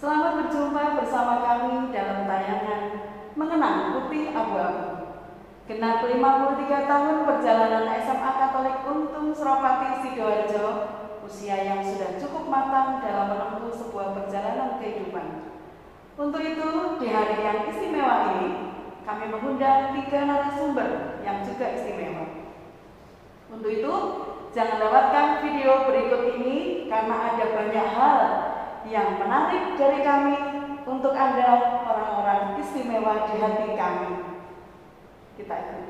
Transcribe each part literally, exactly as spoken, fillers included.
Selamat berjumpa bersama kami dalam tayangan Mengenang Putih Abu-Abu. Genap lima puluh tiga tahun perjalanan S M A Katolik Untung Suropati Sidoarjo, usia yang sudah cukup matang dalam menempuh sebuah perjalanan kehidupan. Untuk itu, di hari yang istimewa ini, kami mengundang tiga narasumber yang juga istimewa. Untuk itu, jangan lewatkan video berikut ini karena ada banyak hal yang menarik dari kami untuk Anda, orang-orang istimewa di hati kami. Kita ikuti.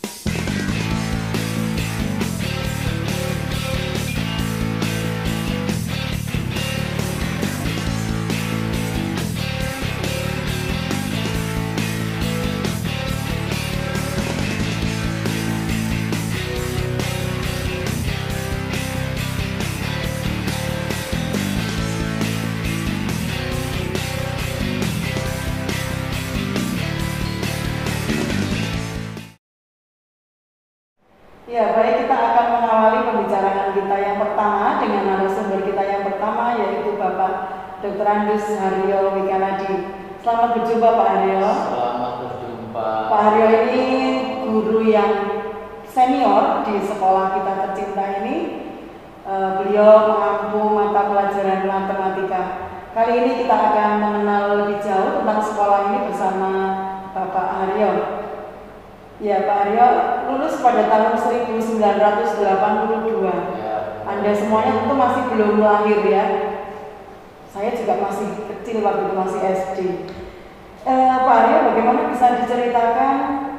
Ya, baik, kita akan mengawali pembicaraan kita yang pertama dengan narasumber kita yang pertama, yaitu Bapak Doktor Andus Haryo Wikanadi. Selamat berjumpa Pak Haryo. Selamat berjumpa. Pak Haryo ini guru yang senior di sekolah kita tercinta ini. Uh, beliau mengampu mata pelajaran matematika. Kali ini kita akan mengenal lebih jauh tentang sekolah ini bersama Bapak Haryo. Ya, Pak Haryo lulus pada tahun seribu sembilan ratus delapan puluh dua. Ya. Anda semuanya tentu masih belum lahir ya. Saya juga masih kecil waktu itu, masih S D. Eh, Pak Haryo, bagaimana bisa diceritakan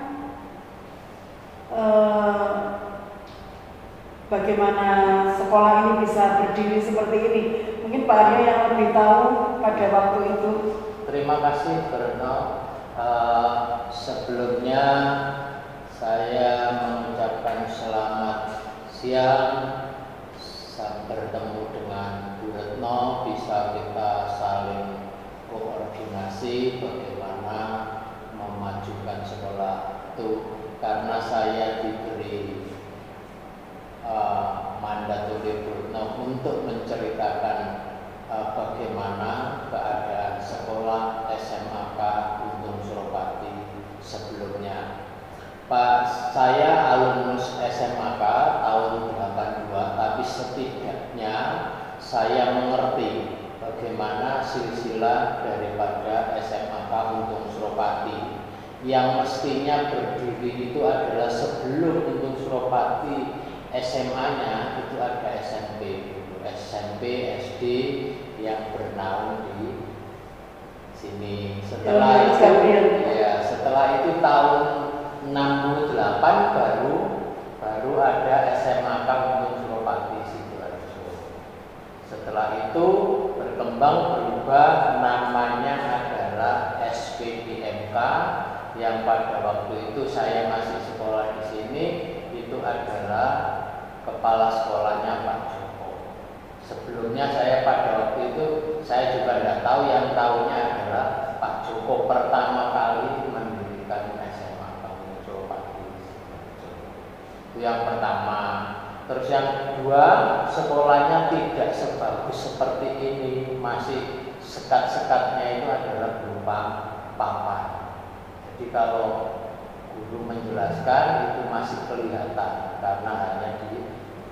eh, bagaimana sekolah ini bisa berdiri seperti ini? Mungkin Pak Haryo yang lebih tahu pada waktu itu. Terima kasih, Berno. Uh, sebelumnya saya mengucapkan selamat siang, sampai bertemu dengan Bu Retno, bisa kita saling koordinasi bagaimana memajukan sekolah itu, karena saya diberi uh, mandat oleh Bu Retno untuk menceritakan uh, bagaimana keadaan sekolah S M A K Untung Suropati sebelumnya. Pak, saya alumnus S M A K tahun delapan puluh dua, tapi setidaknya saya mengerti bagaimana silsilah daripada S M A K Untung Suropati yang mestinya berdiri itu adalah sebelum Untung Suropati S M A-nya itu ada S M P, S M P, S D yang bernaung di sini. Setelah itu, ya, setelah itu tahun enam puluh delapan baru baru ada S M A K Untung Suropati Sidoarjo. Setelah itu berkembang berubah, namanya adalah S P D M K yang pada waktu itu saya masih sekolah di sini, itu adalah kepala sekolahnya Pak Joko. Sebelumnya saya pada waktu itu saya juga tidak tahu, yang tahunya adalah Pak Joko pertama kali mendirikan S M A K Untung Suropati. Itu yang pertama. Terus yang kedua, sekolahnya tidak sebagus seperti ini, masih sekat-sekatnya itu adalah berupa papan. Jadi kalau guru menjelaskan itu masih kelihatan karena hanya di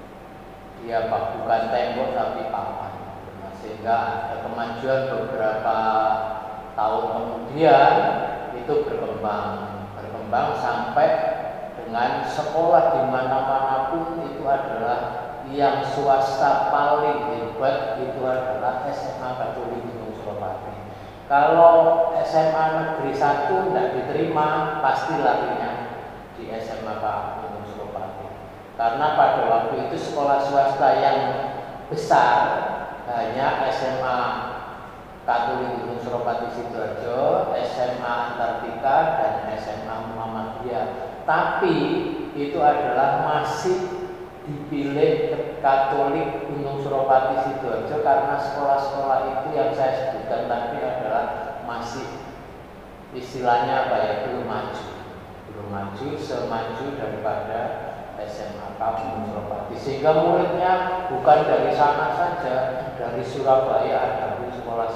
dia bukan tembok tapi papan. Nah, sehingga ada kemajuan beberapa tahun kemudian itu berkembang berkembang sampai dengan sekolah di mana-mana pun itu adalah yang swasta paling hebat itu adalah S M A Katolik Untung Suropati. Kalau S M A Negeri satu tidak diterima, pasti larinya di S M A K Untung Suropati. Karena pada waktu itu sekolah swasta yang besar hanya S M A Katolik Untung Suropati Sidoarjo, S M A Antartika, dan S M A Muhammadiyah. Tapi itu adalah masih dipilih Katolik Untung Suropati Sidoarjo karena sekolah-sekolah itu yang saya sebutkan tadi adalah masih istilahnya apa ya, belum maju, belum maju semaju daripada S M A K Untung Suropati, sehingga muridnya bukan dari sana saja, dari Surabaya ada di sekolah sini,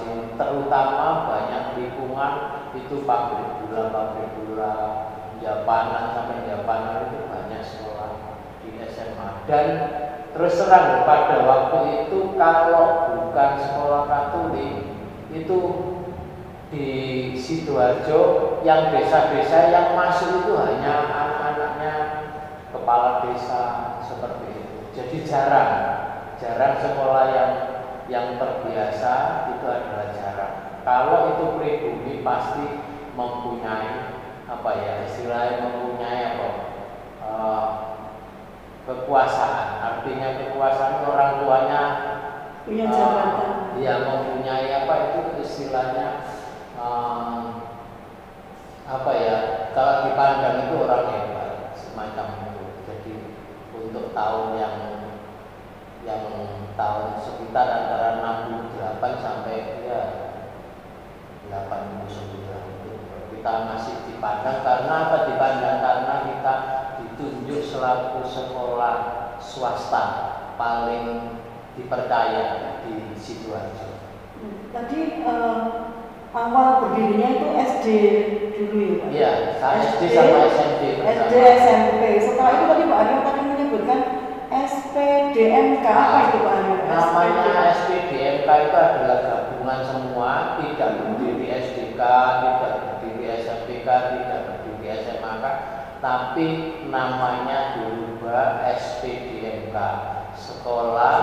terutama banyak lingkungan itu pabrik gula, pabrik gula, Japanan sampai Japanan itu banyak sekolah di S M A. Dan terus terang pada waktu itu kalau bukan sekolah Katolik itu di Sidoarjo yang desa-desa yang masuk itu hanya anak-anaknya kepala desa seperti itu. Jadi jarang, jarang sekolah yang yang terbiasa itu adalah jarang. Kalau itu pribumi pasti mempunyai apa ya istilahnya mempunyai apa uh, kekuasaan. Artinya kekuasaan orang tuanya punya jabatan. Uh, ya mempunyai apa itu istilahnya uh, apa ya kalau dipandang itu orang hebat semacam itu. Jadi untuk tahun yang yang tahun sekitar antara enam puluh delapan sampai ya delapan puluh sembilan itu kita masih dipandang karena apa dipandang karena kita ditunjuk selaku sekolah swasta paling dipercaya di Sidoarjo. Tadi uh, awal berdirinya itu S D dulu ya Pak? Iya, S D sama S M P. S D S M P. Setelah itu tadi Pak Aryo tadi menyebutkan S P D M K, apa itu Pak Aryo? Namanya S P D M K itu adalah gabungan semua, tidak berdiri S D K, tidak berdiri S M P K, tidak berdiri S M A K, tapi namanya dirubah S P D M K, sekolah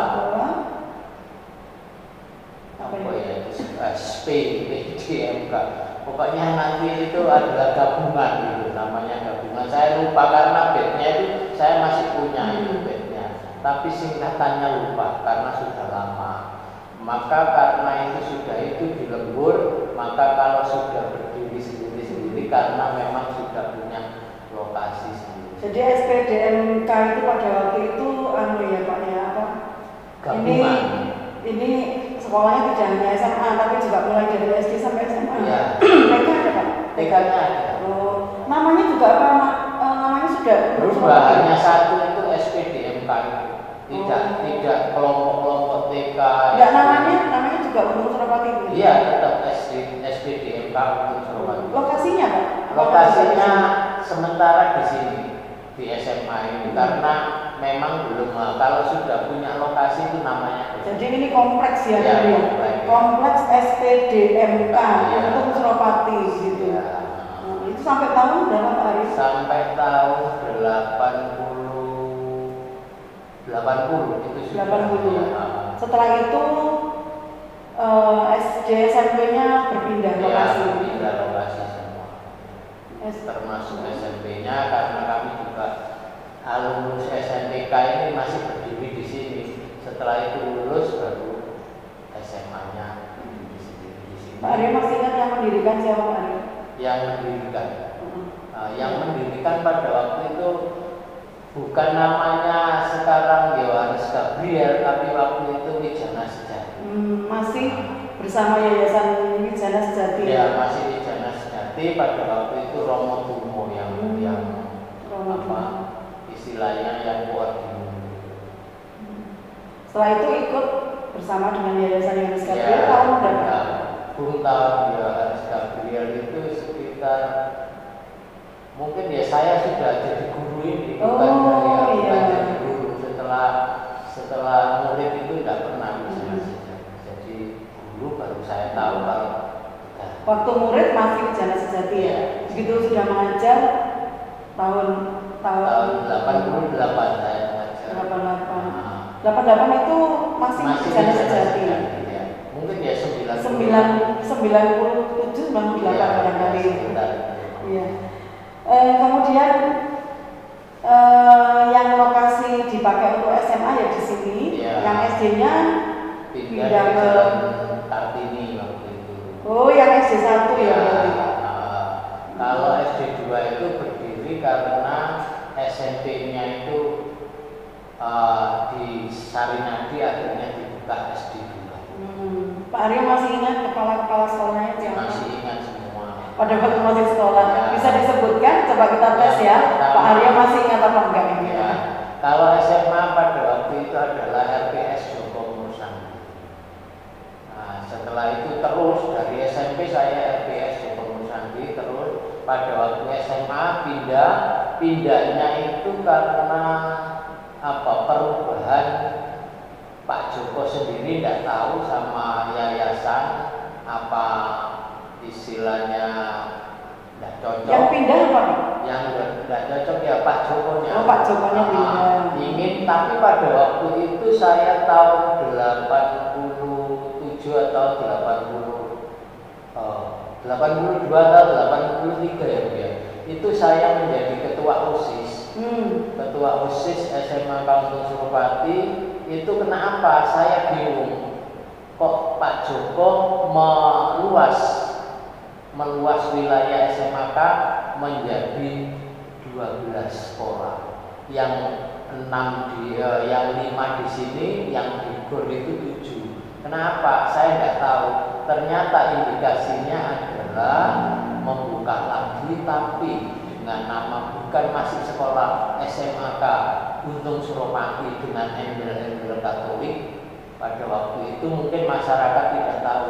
apa ya itu S P D M K. Pokoknya nanti itu adalah gabungan gitu, namanya gabungan. Saya lupa karena bednya itu saya masih punya itu bednya, tapi singkatannya lupa karena sudah lama. Maka karena itu sudah itu dilebur, maka kalau sudah berdiri sendiri-sendiri karena memang sudah punya lokasi sendiri. Jadi S P D M K itu pada waktu itu anu ya Pak ya apa? Gabungan. Ini ini sekolahnya tidak hanya S M A tapi juga mulai dari S D sampai S M A. Ya. T K ada Pak? T K-nya ada. Oh, namanya juga apa? Uh, namanya sudah berubah, hanya satu itu S P D M K. Tidak oh. tidak kelompok-kelompok T K. Enggak namanya namanya juga Untung Suropati. Iya, tetap S P D M K Untung Suropati. Lokasinya Pak? Lokasinya sementara di sini di S M A ini karena memang belum kalau sudah punya lokasi itu namanya. Jadi ini kompleks ya, ya, ya. Kompleks, kompleks S P D M K ya. Untung Suropati gitu. Ya. Nah, itu sampai tahun berapa Pak Arif? Sampai tahun delapan puluh delapan puluh itu sudah. delapan puluh. Ya. Setelah itu uh, S D S M P-nya berpindah ya, lokasi. Berpindah lokasi semua. S Termasuk S M P-nya karena kami juga alumnus S M P K ini masih berdiri di sini. Setelah itu lulus baru S M A-nya di sini. Pak Aryo masih ingat yang mendirikan siapa Pak Aryo? Yang mendirikan. Hmm. Nah, yang mendirikan pada waktu itu bukan namanya sekarang Yohanes Gabriel, tapi waktu itu Wijana Sejati. Hmm, masih bersama Yayasan Wijana Sejati. Ya, masih Wijana Sejati. Pada waktu itu Romo Tumo yang hmm. yang Romo apa istilahnya yang koordinir. Hmm. Setelah itu ikut bersama dengan Yayasan Yohanes Gabriel ya, tahun berapa? Ya, Bung tahun Yohanes Gabriel itu sekitar mungkin ya saya sudah jadi guru ini oh, bukan dari iya. bukan jadi guru setelah setelah murid itu tidak pernah bisa hmm. jadi guru baru saya tahu kalau waktu murid masih Wijana Sejati ya. Begitu sudah mengajar tahun tahun, tahun delapan puluh delapan saya mengajar. delapan puluh delapan. Nah. delapan puluh delapan itu masih Wijana Sejati. Ya. Mungkin ya sembilan sembilan puluh tujuh sembilan puluh delapan ya, barangkali. Iya. Eh, kemudian eh, yang lokasi dipakai untuk S M A ya di sini, ya. Yang S D-nya pindah, pindah ke Kartini waktu itu. Oh, yang S D satu ya, ya berarti Pak. Uh, kalau S D dua itu berdiri karena S M P-nya itu uh, di Sarinadi akhirnya dibuka S D dua. Hmm. Pak Aryo masih ingat kepala-kepala sekolahnya siapa? Masih ingat semua. Pada waktu masih sekolah, ya. Bisa disebutkan? Coba kita tes ya, ya. Pak Aryo masih ingat apa enggak ini? Ya. Kalau S M A pada waktu itu adalah R P S Joko Mursandi. Nah, setelah itu terus pada waktu S M A pindah, pindahnya itu karena apa, perubahan Pak Joko sendiri tidak tahu sama yayasan, apa istilahnya tidak cocok. Yang pindah apa? Yang tidak cocok ya Pak Jokonya. Oh, Pak Jokonya pindah. Ingin, tapi pada waktu itu saya tahun delapan puluh tujuh atau delapan puluh, oh, delapan puluh dua atau delapan puluh tiga ya Bu ya. Itu saya menjadi ketua OSIS. Hmm. Ketua OSIS S M A Kampung Suropati. Itu kenapa saya bingung, kok Pak Joko meluas meluas wilayah S M A K menjadi dua belas sekolah, yang enam di eh, yang lima di sini, yang di Gor itu tujuh. Kenapa? Saya tidak tahu. Ternyata indikasinya adalah membuka lagi, tapi dengan nama bukan masih sekolah S M A K Guntung Suropati dengan embel-embel Katolik. Pada waktu itu mungkin masyarakat tidak tahu,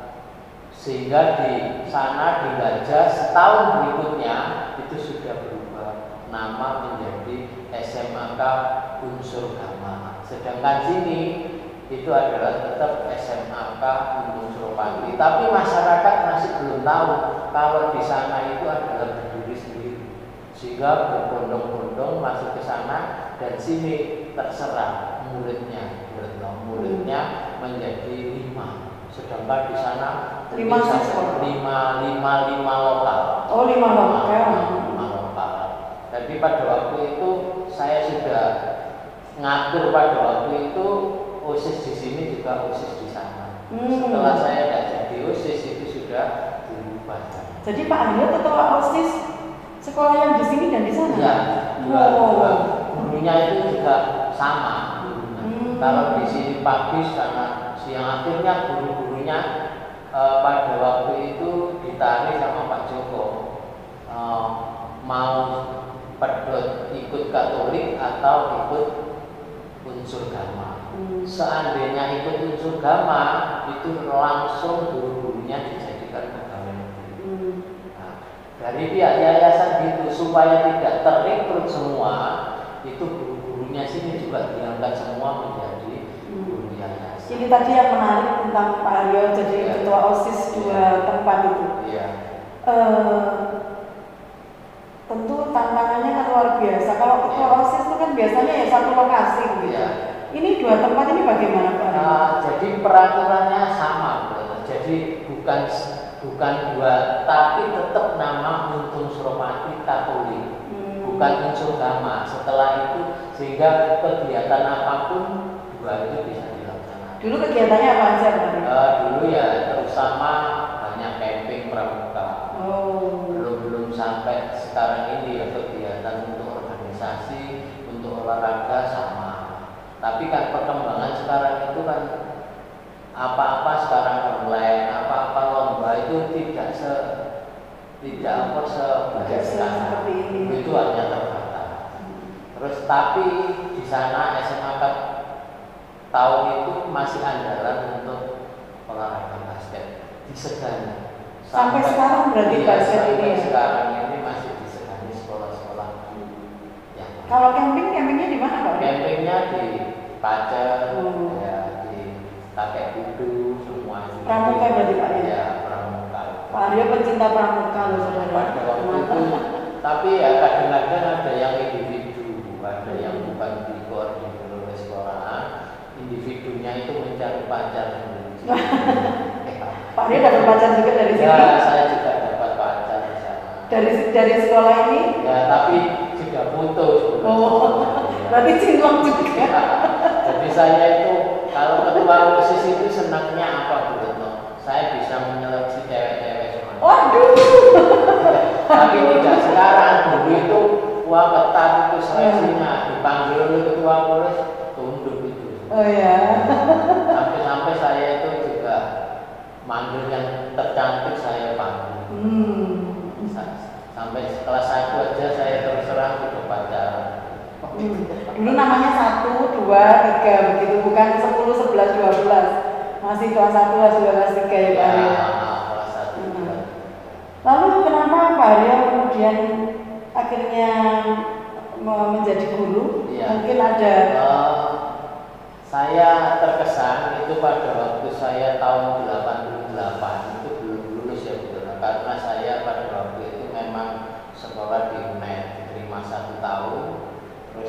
sehingga di sana di Gajah setahun berikutnya itu sudah berubah nama menjadi S M A K Unsur Gama. Sedangkan sini itu adalah tetap S M A K Guntung Suropati, tapi masyarakat masih belum tahu kalau di sana itu adalah berdiri sendiri, sehingga berbondong-bondong masuk ke sana dan sini terserah muridnya, muridnya menjadi lima, sedangkan di sana lima siswa, lima lima lima lokal. Oh, lima lokal. Lima lokal. Jadi pada waktu itu saya sudah ngatur, pada waktu itu OSIS di sini juga OSIS di sana. Hmm. Setelah saya tidak jadi OSIS itu sudah berubah. Jadi Pak Aryo ketua OSIS sekolah yang di sini dan di sana? Ya, dua, oh. dua. Gurunya itu juga sama. Hmm. Kalau di sini pagi karena siang, akhirnya guru-gurunya eh, pada waktu itu ditarik sama Pak Joko, eh, mau pedot ikut Katolik atau ikut Unsur Gama. Hmm. Seandainya ikut Unsur Gama itu langsung guru-gurunya dijadikan pegawai negeri. Hmm. Nah, dari pihak yayasan itu supaya tidak terrekrut semua, itu guru-gurunya sini juga diangkat semua menjadi guru yayasan. Ini tadi yang menarik tentang Pak Aryo jadi ya. Ketua OSIS dua ya. Tempat itu. Ya. Uh, tentu tantangannya kan luar biasa. Kalau ketua ya. OSIS itu kan biasanya ya satu lokasi gitu. Ya. Ini dua tempat ini bagaimana Pak Aryo? Uh, jadi peraturannya sama, bro. Jadi bukan bukan dua, tapi tetap nama Guntung Suropati Katolik. Bukan Unsur Gama. Setelah itu sehingga kegiatan apapun dua itu bisa dilaksanakan. Dulu kegiatannya apa aja? Uh, dulu ya terutama banyak camping pramuka. Oh. Belum belum sampai sekarang ini ya kegiatan untuk organisasi, untuk olahraga sama. Tapi kan perkembangan sekarang itu kan apa-apa sekarang online, apa-apa lomba itu tidak se tidak apa sebagai seperti ini, itu hanya terbatas. Hmm. Terus tapi di sana S M A K tahun itu masih andalan untuk olahraga basket, disegani. Sampai, sampai sekarang berarti iya, basket ini ya? Sekarang ini masih disegani sekolah-sekolah. Hmm. Ya. Kalau camping, campingnya di mana Pak? Campingnya di Pacet, hmm. ya di Kakek Kudu, semua. Pramuka berarti Pak ya? Ya. Pak Aryo pencinta pramuka loh saudara. Pada waktu itu, tapi ya kadang-kadang ada yang individu, ada yang bukan dikoordinir oleh sekolahan, individunya itu mencari pacar sendiri. Pak Aryo dapat pacar juga dari sini? Ya, saya juga dapat pacar di sana. Dari dari sekolah ini? Ya, tapi sudah putus. Oh, berarti cinlok juga. Ya, jadi saya itu kalau ketua OSIS itu senangnya apa Bu Retno? Saya bisa menyeleksi cewek-cewek semua. Waduh. Tapi tidak sekarang. Dulu itu wah ketat itu seleksinya, dipanggil oleh ketua polres tunduk itu. Oh ya. Sampai-sampai saya itu juga manggil yang tercantik saya panggil. Hmm. Sampai kelas satu aja saya terserah sudah pacaran. Hmm. Dulu namanya satu, dua, tiga begitu, bukan sepuluh, sebelas, dua belas. Masih kelas satu, kelas dua, kelas tiga ya Pak Aryo. Ya, kelas satu. Hmm. Lalu kenapa Pak Aryo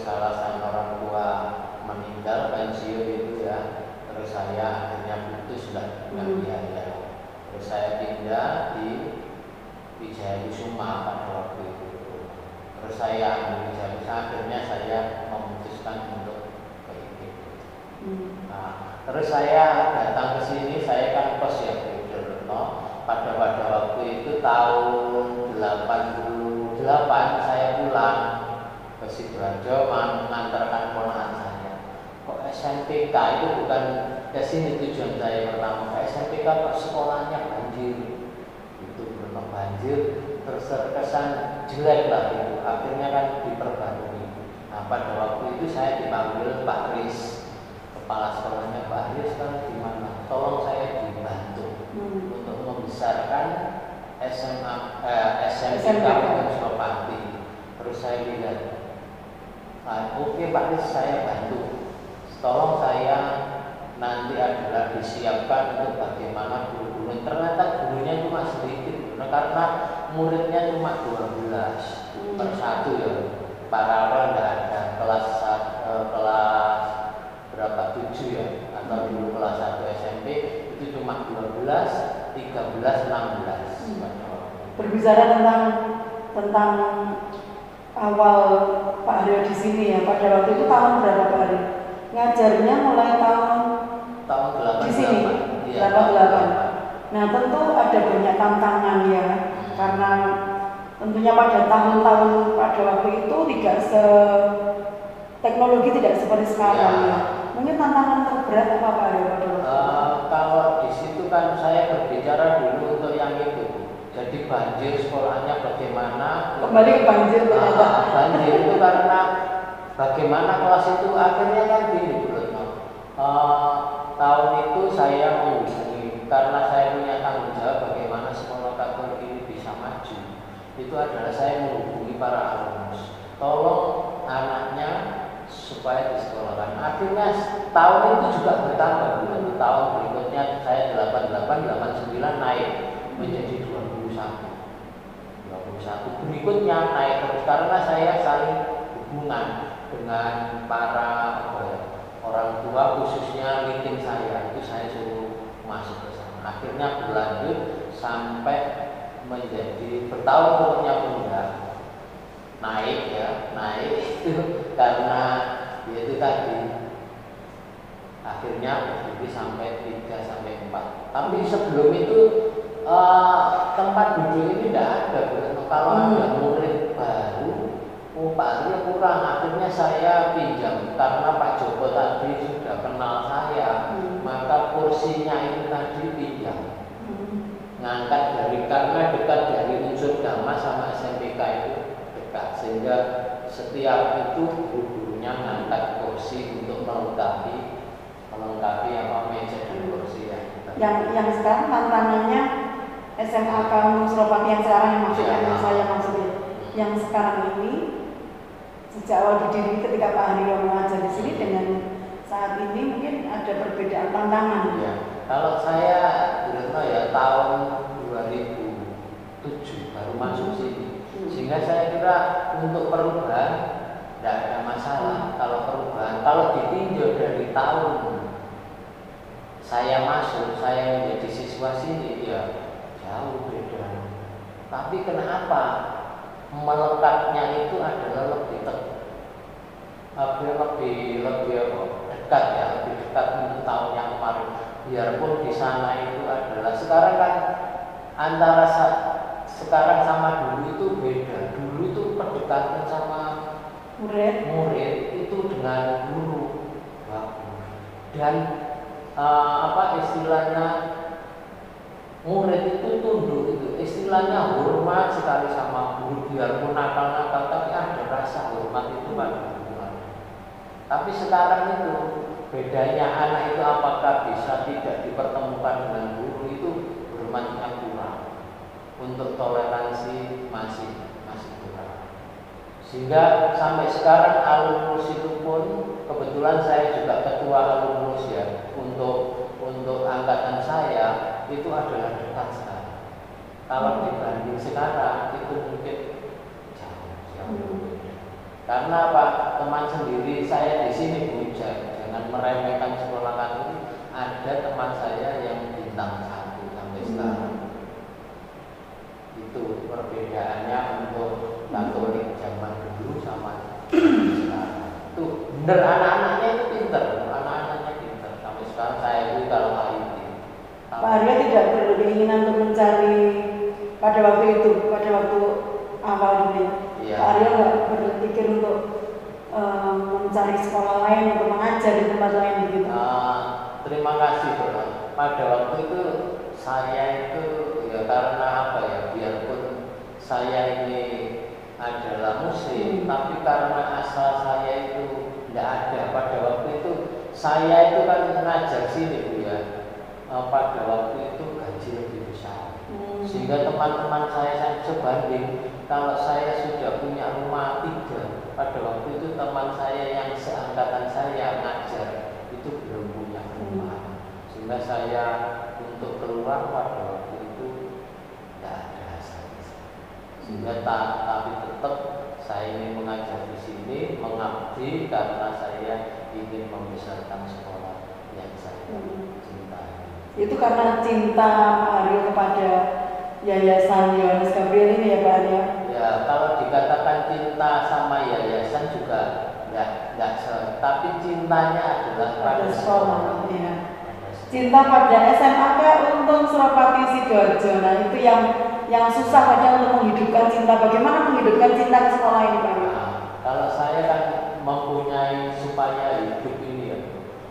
terus alasan orang tua meninggal pensiun itu ya, terus saya akhirnya putus lah dengan Hmm. biaya. Terus saya pindah di Wijaya Kusuma pada waktu itu. Terus saya ambil Wijaya Kusuma, akhirnya saya memutuskan untuk ke I P B. Hmm. Nah, terus saya datang ke sini, saya kan kos ya di Durno. Pada pada waktu itu tahun delapan puluh delapan saya pulang ke Sidoarjo mengantarkan ponakan saya. Kok S M P K itu bukan ke sini tujuan saya pertama. S M P K kok sekolahnya banjir. Itu belum banjir, terus terkesan jelek lah itu. Akhirnya kan diperbarui. Nah, pada waktu itu saya dipanggil Pak Riz, kepala sekolahnya. Pak Riz kan gimana? Tolong saya dibantu Hmm. untuk membesarkan S M A eh, S M P K S M P K Gunung Suropati. Terus saya bilang, ah, oke Pak Riz, saya bantu. Tolong saya nanti adalah disiapkan untuk bagaimana guru-guru. Ternyata gurunya cuma sedikit, nah, karena muridnya cuma dua belas Hmm. per satu ya. Paralel nggak ada kelas eh, kelas berapa tujuh ya, atau dulu kelas satu S M P itu cuma dua belas, tiga belas, enam belas. Hmm. Berbicara tentang tentang awal Pak Haryo di sini ya, pada waktu itu tahun berapa Pak Haryo? Ngajarnya mulai tahun tahun delapan di sini, iya, delapan delapan. Nah tentu ada banyak tantangan ya, karena tentunya pada tahun-tahun pada waktu itu tidak se teknologi tidak seperti sekarang Ya. ya. Mungkin tantangan terberat apa Pak Haryo pada waktu itu? Eh, kalau di situ kan saya berbicara dulu untuk yang itu. Jadi banjir sekolahnya bagaimana? Kembali ke banjir ternyata. Ah, banjir itu karena bagaimana kelas itu akhirnya kan gini Bu Retno. Eh, tahun itu saya menghubungi karena saya punya tanggung jawab bagaimana sekolah Katolik ini bisa maju. Itu adalah saya menghubungi para alumnus. Tolong anaknya supaya disekolahkan. Akhirnya tahun itu juga bertambah. Bu. Tahun berikutnya saya delapan puluh delapan, delapan puluh sembilan naik menjadi dua puluh satu. dua puluh satu berikutnya naik terus karena saya saling hubungan dengan para apa ya, orang tua khususnya meeting saya itu saya suruh masuk ke sana. Akhirnya berlanjut sampai menjadi bertahun pokoknya enggak naik ya naik itu karena yaitu tadi akhirnya jadi sampai tiga sampai empat. Tapi sebelum itu uh, tempat duduk ini tidak ada. Kalau Hmm. ada murid baru, oh Pak Aryo kurang. Akhirnya saya pinjam karena Pak Joko tadi sudah kenal saya, Hmm. maka kursinya itu tadi pinjam. Hmm. Ngangkat dari karena dekat dari unsur Dhamma sama S M P K itu dekat sehingga setiap itu guru-gurunya ngangkat kursi untuk melengkapi melengkapi apa meja dan kursi ya. Yang yang sekarang tantangannya S M A Gunung Suropati yang sekarang yang maksudnya Ya. yang saya maksudnya yang sekarang ini sejak awal didirikan ketika Pak Haryo mengajar di sini dengan saat ini mungkin ada perbedaan tantangan. Ya. Kalau saya Retno ya tahun dua ribu tujuh baru masuk sini, Hmm. sehingga saya kira untuk perubahan tidak ada masalah. Kalau perubahan, kalau ditinjau dari tahun saya masuk, saya menjadi siswa sini ya jauh beda. Tapi kenapa melekatnya itu adalah lebih te- lebih lebih lebih apa, dekat ya, lebih dekat untuk tahun yang kemarin. Biarpun di sana itu adalah sekarang kan antara sa- sekarang sama dulu itu beda. Dulu itu pendekatan sama Murid. murid itu dengan guru bagus dan uh, apa istilahnya murid itu tunduk itu istilahnya hormat sekali sama guru biarpun nakal-nakal tapi ada rasa hormat itu pada guru. Tapi sekarang itu bedanya anak itu apakah bisa tidak dipertemukan dengan guru itu hormatnya kurang, untuk toleransi masih masih kurang. Sehingga sampai sekarang alumnus itu pun kebetulan saya juga ketua alumnus ya untuk untuk angkatan saya itu adalah dekat sekali. Kalau dibanding sekarang itu mungkin jauh jauh berbeda. Karena Pak, teman sendiri saya di sini Bu, jangan meremehkan sekolah Katolik. Ada teman saya yang bintang satu sampai sekarang. Itu perbedaannya untuk Katolik zaman dulu sama sekarang. Itu bener, anak-anaknya itu pinter, anak-anaknya pinter. Sampai sekarang saya itu kalau I T. Pak Arya tidak berkeinginan untuk mencari pada waktu itu, pada waktu awal dulu. Ya. Pak Arya nggak berpikir untuk uh, mencari sekolah lain untuk mengajar di tempat lain begitu. Uh, terima kasih Pak. Pada waktu itu saya itu ya karena apa ya, biarpun saya ini adalah muslim, hmm. tapi karena asal saya itu tidak ada pada waktu itu, saya itu kan mengajar sini Bu ya. Pada waktu itu gaji lebih besar, hmm. sehingga teman-teman saya, saya sebanding kalau saya sudah punya rumah tiga, pada waktu itu teman saya yang seangkatan saya ngajar itu belum punya rumah, hmm. sehingga saya untuk keluar pada waktu itu tidak ada hasilnya, sehingga tak, tapi tetap saya ini mengajar di sini, mengabdi karena saya ingin membesarkan sekolah yang saya hmm. cintai. Itu karena cinta Pak Arya kepada Yayasan Yohanes Gabriel ini ya Pak Arya? Ya, kalau dikatakan cinta sama yayasan juga enggak, enggak se, tapi cintanya adalah pada sekolah. Ya. Cinta pada S M A K Untung Suropati Sidoarjo. Nah itu yang yang susah kadang untuk menghidupkan cinta. Bagaimana menghidupkan cinta ke sekolah ini Pak Arya? Nah, kalau saya kan mempunyai supaya hidup ini ya,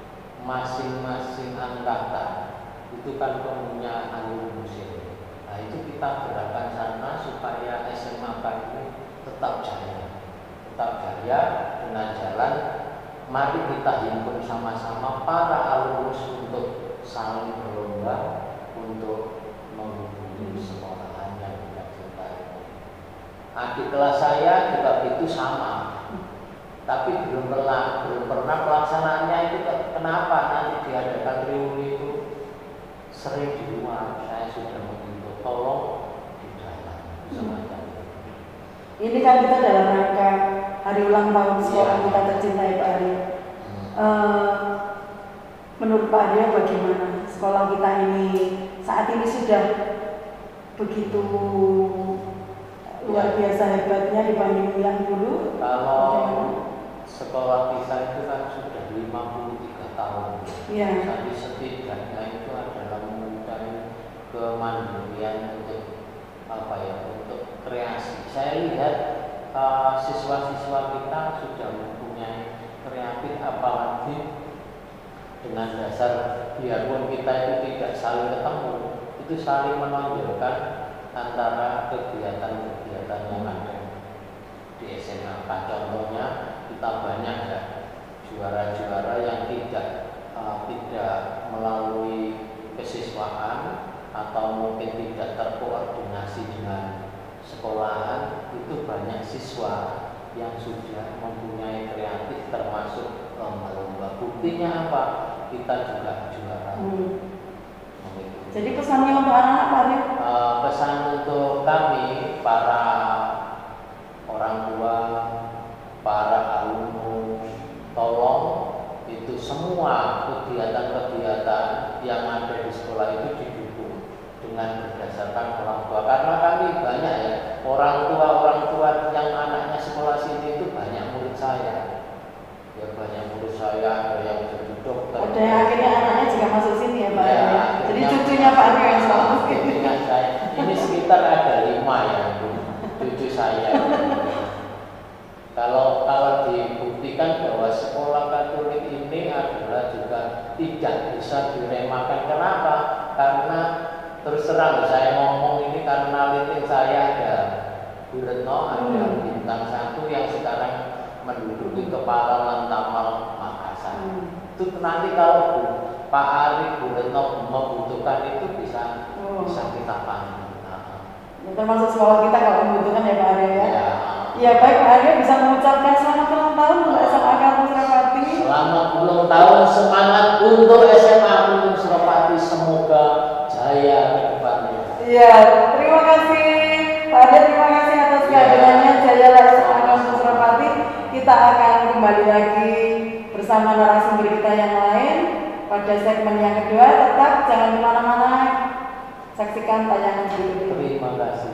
masing-masing angkatan itu kan punya alumni museum. Nah itu kita gerakan sana supaya S M A K ini tetap jaya, tetap jaya dengan jalan. Mari kita himpun sama-sama para alumni untuk saling berlomba untuk menghubungi sekolahan yang kita cintai. Adik kelas saya juga itu sama, tapi belum pernah belum pernah pelaksanaannya itu kenapa nanti diadakan reuni itu sering di luar. Saya sudah mengimbau tolong di dalam semacam itu. Ini kan kita dalam rangka hari ulang tahun sekolah ya. Kita tercintai Pak Arya. Hmm. Uh, menurut Pak Arya bagaimana sekolah kita ini saat ini sudah begitu luar biasa hebatnya dibanding yang dulu? Kalau bagaimana? Sekolah kita itu kan sudah lima puluh tiga tahun. Ya. Tapi setidaknya itu adalah memulai kemandirian untuk apa ya, untuk kreasi. Saya lihat uh, siswa-siswa kita sudah mempunyai kreatif, apalagi dengan dasar biarpun kita itu tidak saling ketemu, itu saling menonjolkan antara kegiatan-kegiatan yang ada di S M A K. Contohnya kita banyak ya juara-juara yang tidak uh, tidak melalui kesiswaan atau mungkin tidak terkoordinasi dengan sekolahan. Itu banyak siswa yang sudah mempunyai kreatif termasuk lomba-lomba. Buktinya apa? Kita juga juara. Hmm. Jadi pesannya untuk anak-anak Pak Arya? Uh, pesan untuk kami para orang tua, para alumni, tolong itu semua kegiatan-kegiatan yang ada di sekolah itu didukung dengan berdasarkan orang tua. Karena kami banyak ya orang tua orang tua yang anaknya sekolah sini itu banyak murid saya. Ya banyak murid saya, ada yang jadi dokter. Ada yang akhirnya anaknya juga masuk sini ya Pak Arya. Ya, jadi cucunya Pak Arya yang selalu cucunya saya. Ini sekitar ada lima ya cucu saya. Kalau kalau dibuktikan bahwa sekolah Katolik ini adalah juga tidak bisa diremehkan. Kenapa? Karena terus terang saya ngomong ini karena liting saya ada Bu Retno, ada hmm. bintang satu yang sekarang menduduki kepala Lantamal Makassar. Hmm. Itu nanti kalau Bu, Pak Ari, Bu Retno membutuhkan itu bisa oh. bisa kita panggil. Nah. Termasuk sekolah kita kalau membutuhkan ya Pak Ari ya. Ya. Ya baik Pak Arya, bisa mengucapkan selamat ulang tahun untuk S M A Untung Suropati. Selamat ulang tahun, semangat untuk S M A Untung Suropati, semoga jaya ke depannya. Iya, terima kasih Pak Arya, terima kasih atas kehadirannya. Jaya S M A Untung Suropati. pada segmen yang kedua, tetap jangan kemana-mana, saksikan tayangan berikut ini. Terima kasih.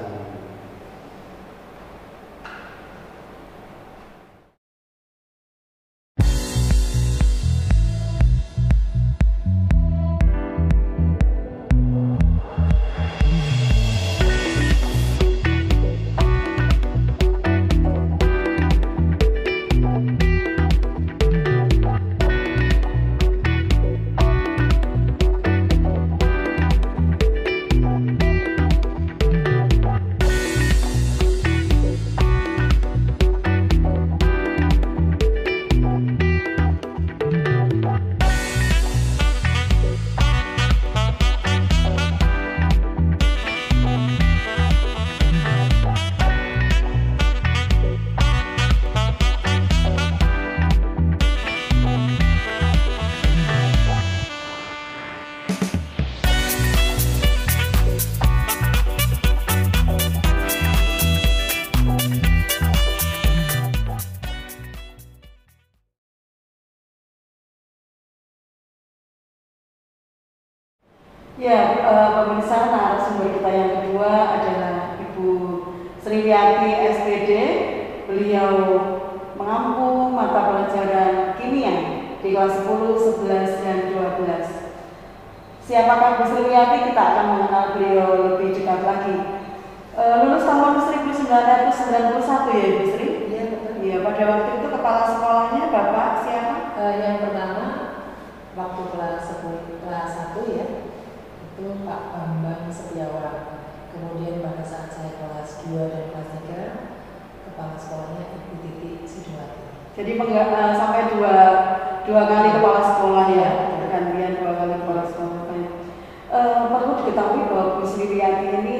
Ya, uh, pemirsa, narasumber kita yang kedua adalah Ibu Sriwiyati S P D. Beliau mengampu mata pelajaran kimia di kelas sepuluh, sebelas, dan dua belas. Siapakah Bu Sriwiyati? Kita akan mengenal beliau lebih dekat lagi. Uh, lulus tahun seribu sembilan ratus sembilan puluh satu ya, Ibu Sri? Iya, betul. Iya, pada waktu itu kepala sekolahnya Bapak siapa? Uh, yang pertama waktu kelas sepuluh, kelas satu ya, itu Pak Bambang Setiawan. Kemudian pada saat saya kelas dua dan kelas tiga, kepala sekolahnya Ibu Titi Sidoarti. Jadi mengga, uh, sampai dua dua kali kepala sekolah ya, pergantian dua kali kepala sekolah. Uh, perlu diketahui bahwa Bu Sriwiyati ini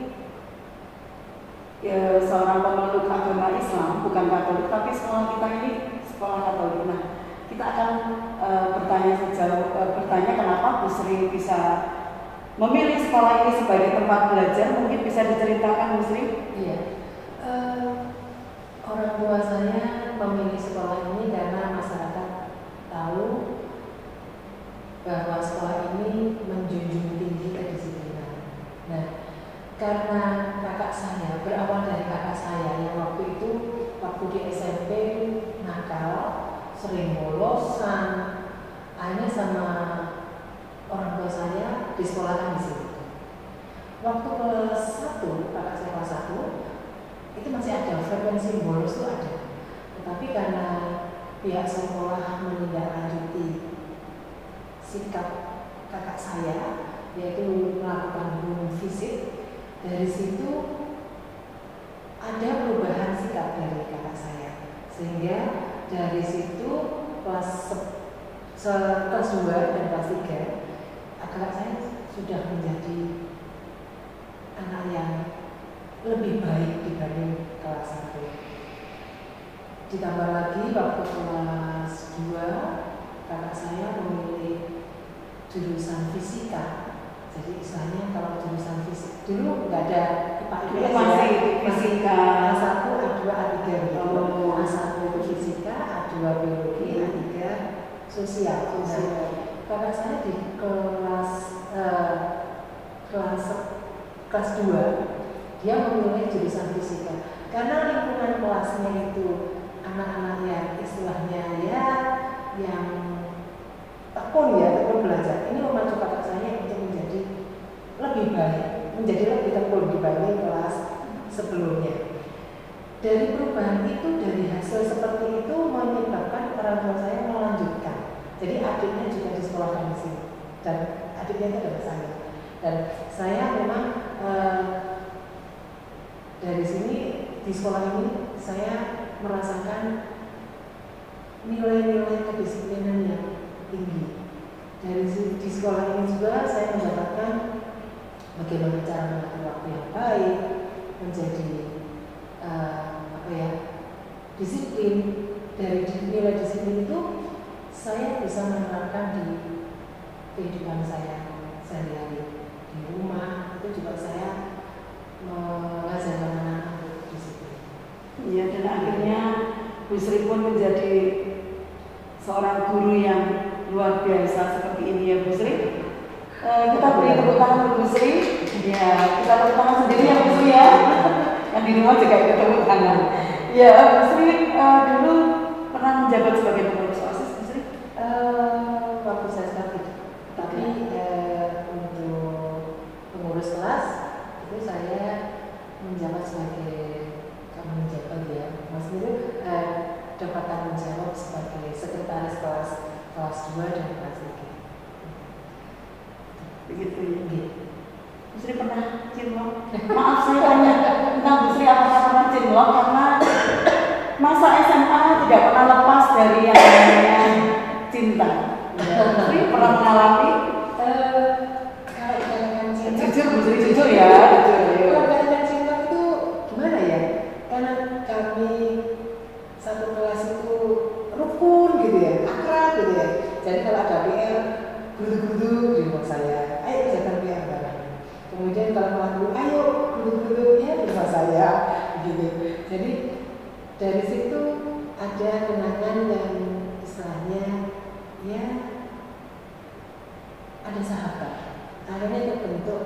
ya, seorang pemeluk agama Islam, bukan Katolik, tapi sekolah kita ini sekolah Katolik. Nah, kita akan uh, bertanya sejauh uh, bertanya kenapa Bu Sri bisa memilih sekolah ini sebagai tempat belajar. Mungkin bisa diceritakan, Bu Sri? Iya. Uh, orang tua saya memilih sekolah ini karena masyarakat tahu bahwa sekolah ini menjunjung tinggi kedisiplinan. Nah, karena kakak saya, berawal dari kakak saya yang waktu itu waktu di S M P nakal, sering bolosan, akhirnya sama orang tua saya di sekolahkan di situ. Waktu kelas satu, kakak saya kelas satu, itu masih ada frekuensi bolos itu ada. Tetapi karena pihak sekolah menindaklanjuti sikap kakak saya, yaitu melakukan hubungan fisik, dari situ ada perubahan sikap dari kakak saya, sehingga dari situ kelas kelas dua dan kelas tiga kakak saya sudah menjadi anak yang lebih baik dibanding kelas satu. Ditambah lagi waktu kelas dua kakak saya memilih jurusan fisika. Jadi istilahnya kalau jurusan fisik dulu nggak ada I P A I P S masih ya, fisika A satu, A dua, A tiga gitu. Oh. A satu fisika, A dua biologi, A tiga sosial. Sosial. Kakak saya di kelas eh, kelas kelas dua dia memilih jurusan fisika karena lingkungan kelasnya itu anak-anak yang istilahnya ya yang tekun ya, tekun belajar. Ini memacu kakak saya untuk menjadi lebih baik, menjadi lebih tekun dibanding kelas sebelumnya. Dari perubahan itu, dari hasil seperti itu menyebabkan orang tua saya melanjutkan. Jadi adiknya juga disekolahkan di sini dan adiknya itu adalah saya. Dan saya memang eh, dari sini di sekolah ini saya merasakan nilai-nilai kedisiplinan yang tinggi. Dari di sekolah ini juga saya mendapatkan bagaimana cara mengatur waktu yang baik, menjadi uh, apa ya disiplin. Dari nilai disiplin itu saya bisa menerapkan di kehidupan saya sehari-hari di rumah. Itu juga saya mengajarkan anak-anak untuk disiplin. Iya, dan akhirnya Bu Sri pun menjadi seorang guru yang luar biasa seperti ini ya Bu Sri. Uh, kita beri tepuk tangan untuk Bu Sri. Ya, kita tepuk tangan sendiri ya Bu Sri ya. Yang di rumah juga ikut tepuk tangan. Ya, Bu Sri uh, dulu pernah menjabat sebagai pengurus OSIS Bu Sri? Uh, waktu saya sekolah itu. Tapi uh, untuk pengurus kelas itu saya menjabat sebagai kamu menjabat ya, Mas Miru uh, dapat tanggung jawab sebagai sekretaris kelas kelas dua dan kelas tiga. Begitu ya. Gitu. Bu Sri pernah cinlok? Maaf saya tanya tentang Bu Sri apakah pernah cinlok karena masa S M A tidak pernah lepas dari yang namanya cinta. Bu Sri pernah mengalami? Uh, kalau katakan cinta, jujur Bu Sri jujur ya. Jujur. Kalau katakan cinta itu gimana ya? Karena kami satu kelas itu rukun gitu ya, akrab gitu ya. Jadi kalau ada P R, gudu-gudu di rumah saya, ayo kerjakan P R bareng. Kemudian kalau malam dulu, ayo gudu-gudu ya di rumah saya, gitu. Jadi dari situ ada kenangan yang istilahnya ya ada sahabat. Akhirnya terbentuk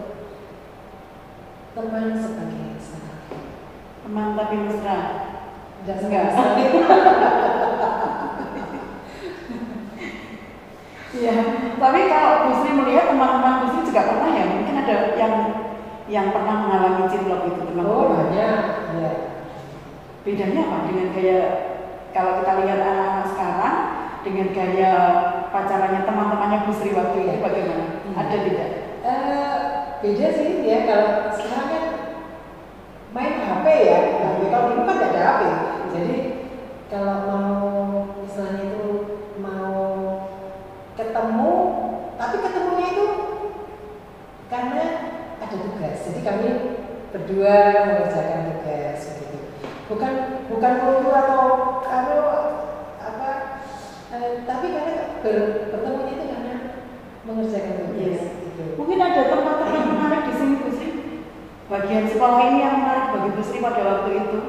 teman sebagai sahabat. Teman tapi mesra. Enggak. Iya, tapi kalau Bu Sri melihat teman-teman Bu Sri juga pernah ya, mungkin ada yang yang pernah mengalami cinlok itu teman-teman. Oh banyak, ya. Bedanya apa dengan gaya kalau kita lihat anak-anak sekarang dengan gaya pacarannya teman-temannya Bu Sri waktu itu bagaimana? Hmm. Ada beda? Uh, beda sih ya, kalau sekarang kan main H P ya, H P kalau dulu kan nggak ada H P, jadi kalau mau misalnya itu mau ketemu, tapi ketemunya itu karena ada tugas, jadi kami berdua mengerjakan tugas begitu. Bukan bukan kultur atau atau apa, eh, tapi karena ber, bertemunya itu karena mengerjakan tugas. Yes. Gitu. Mungkin ada tempat-tempat yang menarik di sini Bu Sri. Bagian sekolah ini yang menarik bagi Bu Sri pada waktu itu.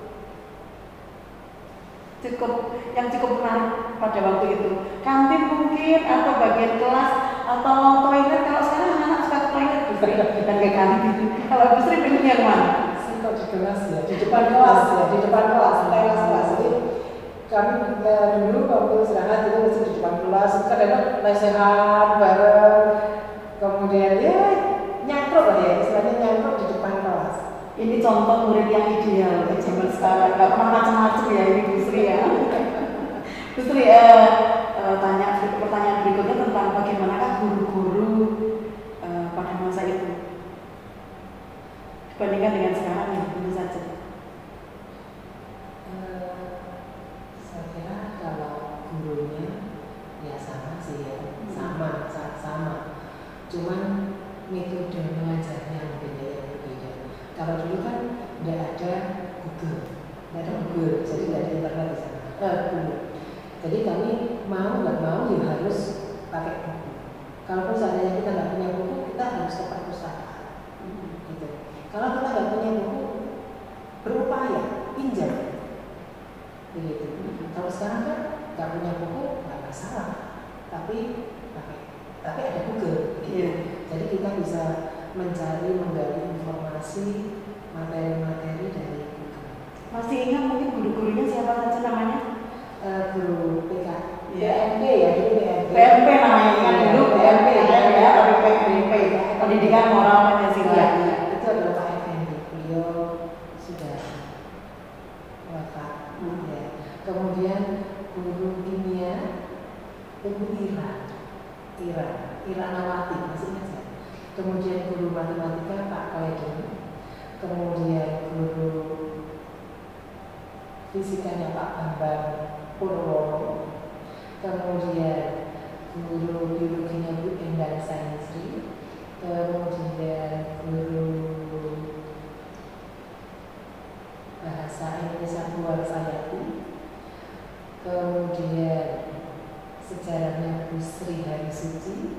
Cukup yang cukup menarik pada waktu itu. Kantin mungkin atau bagian kelas atau toilet. Kalau sekarang anak suka ke toilet Bu Sri dan ke kantin. Kalau Bu Sri pilih yang mana? Saya kok di kelas ya, di depan kelas ya, di depan kelas, teras kelas. Jadi kami eh, dulu waktu istirahat itu mesti di depan kelas. Kadang-kadang lesehan bareng, kemudian ya nyangkruk lah ya, istilahnya nyangkruk di depan kelas. Ini contoh murid yang ideal di zaman sekarang, nggak pernah macam-macam ya ini Bu Sri ya. Bu Sri, eh, eh, tanya pertanyaan berikutnya tentang bagaimanakah guru-guru eh, pada masa itu dibandingkan dengan sekarang ya, tentu saja. Uh, saya kira kalau gurunya ya sama sih ya, hmm. sama, sama. Cuman metode mengajarnya yang berbeda yang berbeda. Kalau dulu kan tidak ada Google, tidak ada Google, jadi tidak ada internet di sana. Eh, Google. Jadi kami mau nggak mau ya harus pakai buku. Kalaupun seandainya kita nggak punya buku, kita harus ke perpustakaan. Hmm. Gitu. Kalau kita nggak punya buku, berupaya pinjam. Begitu. Hmm. Kalau sekarang kan nggak punya buku nggak masalah, tapi pakai, tapi ada Google. Gitu. Yeah. Jadi kita bisa mencari, menggali informasi, materi-materi dari Google. Masih ingat mungkin guru-gurunya siapa saja namanya? Uh, guru P K, ya. P M P ya, dulu P M P. P M P namanya kan dulu P M P ya, ya, tapi P M P, Pendidikan Moral Pancasila. Ya, itu adalah Pak Effendi, beliau sudah wafat. Hmm. Ya. Kemudian guru kimia, Ibu Ira, Ira, Ira Nawati, masih ingat ya? Kemudian guru matematika Pak Koedin, kemudian guru fisikanya Pak Bambang Purwono, kemudian guru biologinya Bu Endang Sainsri, kemudian guru bahasa Indonesia Bu Warsayati, kemudian sejarahnya Bu Sri Harisuci,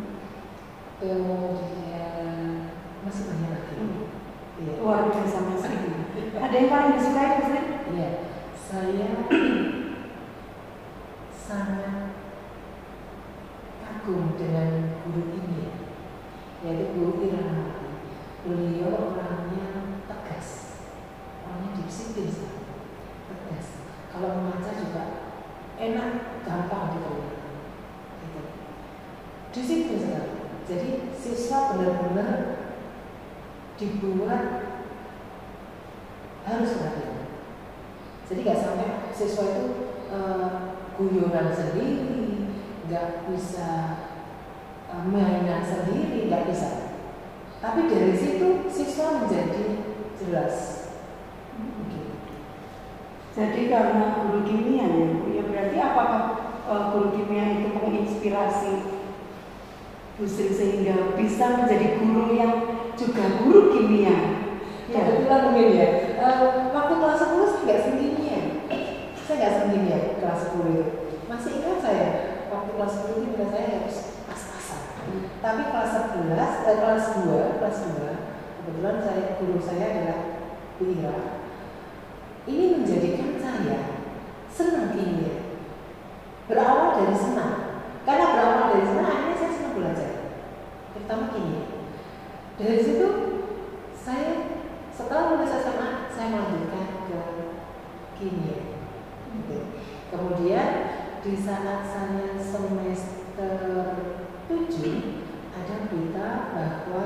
kemudian masih banyak lagi. Hmm. Ya. Luar biasa Mas. Ada yang paling disukai Bu Sri? Iya, saya sangat kagum dengan guru ini, yaitu Guru Ira. Beliau orangnya tegas, orangnya disiplin sekali, tegas. Kalau membaca juga enak, gampang gitu. gitu. Disiplin sekali. Jadi siswa benar-benar dibuat harus perhatian. Jadi nggak sampai siswa itu uh, guyonan sendiri, nggak bisa uh, mainan sendiri, nggak bisa. Tapi dari situ siswa menjadi jelas. Gitu. Jadi karena guru kimia ya, ya berarti apakah uh, guru kimia itu menginspirasi Bu Sri sehingga bisa menjadi guru yang juga guru kimia? Ya, kebetulan mungkin ya. Uh, waktu kelas sepuluh saya nggak senang kimia. Saya nggak senang kimia kelas sepuluh itu. Masih ingat saya waktu kelas sepuluh itu benar saya harus pas-pasan. Hmm. Tapi kelas sebelas, eh, kelas dua, kelas dua, kebetulan saya guru saya adalah Bu Ira. Ini menjadikan saya senang kimia. Berawal dari senang. Karena berawal dari senang, akhirnya saya senang belajar, terutama kimia. Dari situ saya setelah lulus S M A, saya melanjutkan ke kimia. Gitu. Kemudian di saat saya semester tujuh ada berita bahwa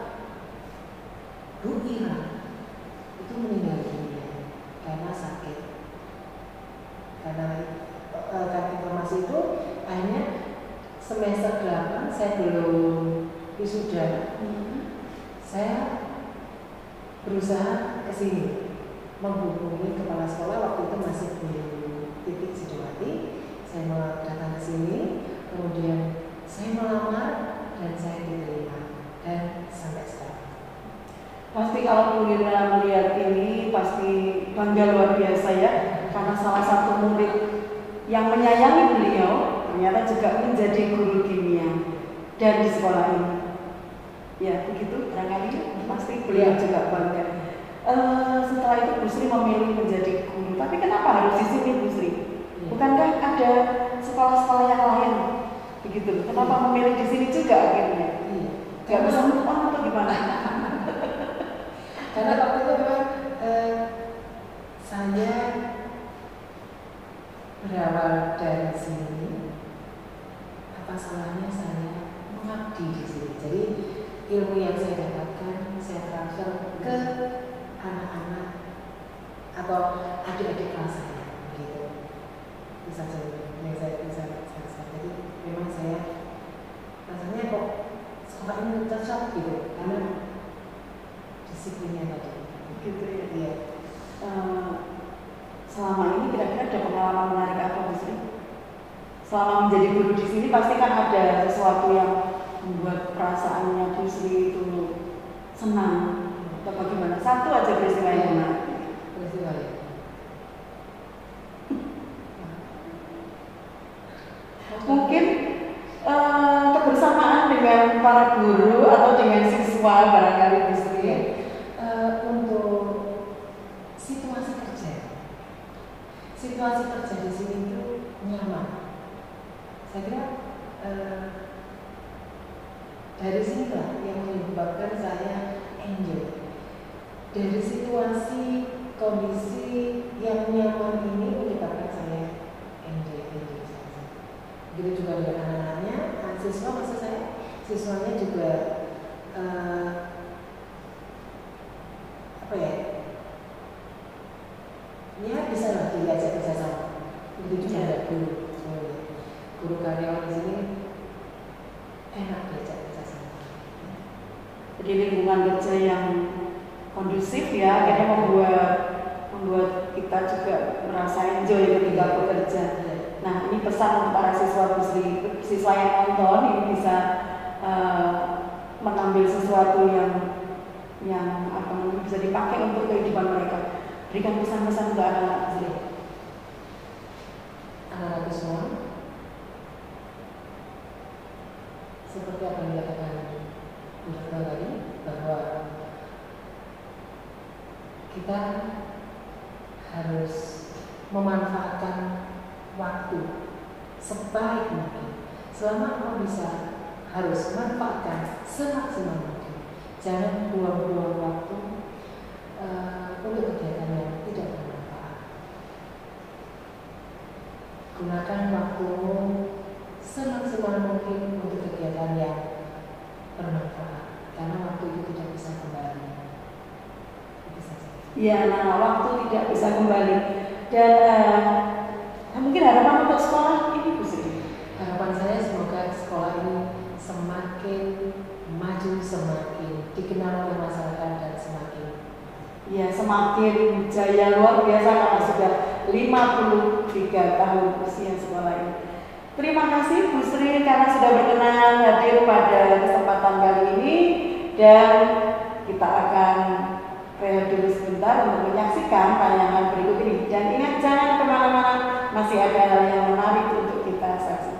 Bu Ira itu meninggal dunia karena sakit. Karena e, karena informasi itu akhirnya semester delapan saya belum wisuda. Hmm. Saya berusaha ke sini menghubungi kepala sekolah, waktu itu masih Bu Titik Sidowati. Saya mau datang ke sini, kemudian saya melamar dan saya diterima dan sampai sekarang. Pasti kalau Bu Ira melihat ini pasti bangga luar biasa ya, karena salah satu murid yang menyayangi beliau ternyata juga menjadi guru kimia dan di sekolah ini. Ya begitu, barangkali pasti beliau juga bangga. Uh, setelah itu Bu Sri memilih menjadi guru, tapi kenapa harus di sini Bu Sri? Bukankah ada sekolah-sekolah yang lain? Begitu, kenapa memilih di sini juga akhirnya? Gak bisa move on atau gimana? Karena waktu itu memang eh, saya berawal dari sini, apa salahnya saya mengabdi di sini? Jadi ilmu yang saya dapatkan saya transfer ke anak-anak atau adik-adik kelas saya, gitu. Bisa jadi yang saya bisa transfer. Jadi memang saya rasanya kok sekolah ini cocok gitu, karena disiplinnya tadi. Gitu ya. Iya. Uh, selama ini kira-kira ada pengalaman menarik apa Bu Sri? Selama menjadi guru di sini pasti kan ada sesuatu yang membuat perasaannya Bu Sri itu senang atau bagaimana? Satu aja peristiwa yang menarik. Peristiwa ya. Mungkin uh, kebersamaan dengan para guru atau dengan siswa barangkali Bu Sri. Uh, untuk situasi kerja, situasi kerja di sini itu nyaman. Saya kira uh, dari sinilah yang menyebabkan saya enjoy. Dari situasi kondisi yang nyaman ini menyebabkan saya enjoy, enjoy saja. Begitu juga dengan anak-anaknya, siswa maksud saya, siswanya juga uh, apa ya? Ya bisa lah diajak kerjasama. Begitu juga ada guru, guru karyawan di sini enak diajak kerjasama. Jadi lingkungan kerja yang kondusif ya, akhirnya membuat membuat kita juga merasa enjoy ketika bekerja. Nah ini pesan untuk para siswa siswa yang nonton ini bisa uh, mengambil sesuatu yang yang apa namanya bisa dipakai untuk kehidupan mereka. Berikan pesan-pesan untuk anak-anak sendiri. Anak-anak semua, seperti apa yang dikatakan Bu Dokter tadi, bahwa kita harus memanfaatkan waktu sebaik mungkin, selama kamu bisa, harus manfaatkan semaksimal mungkin. Jangan buang-buang waktu uh, untuk kegiatan yang tidak bermanfaat. Gunakan waktumu semaksimal mungkin untuk kegiatan yang bermanfaat, karena waktu itu tidak bisa kembali. Itu saja. Ya, nah waktu tidak bisa kembali. Dan uh, mungkin harapan untuk sekolah ini Bu Sri. Harapan saya semoga sekolah ini semakin maju, semakin dikenal oleh masyarakat dan semakin ya semakin jaya luar biasa karena sudah lima puluh tiga tahun usia sekolah ini. Terima kasih Bu Sri karena sudah berkenan hadir pada kesempatan kali ini, dan kita akan rehat dulu sebentar untuk menyaksikan tayangan berikut ini. Dan ingat, jangan kemana-mana, masih ada hal yang menarik untuk kita saksikan.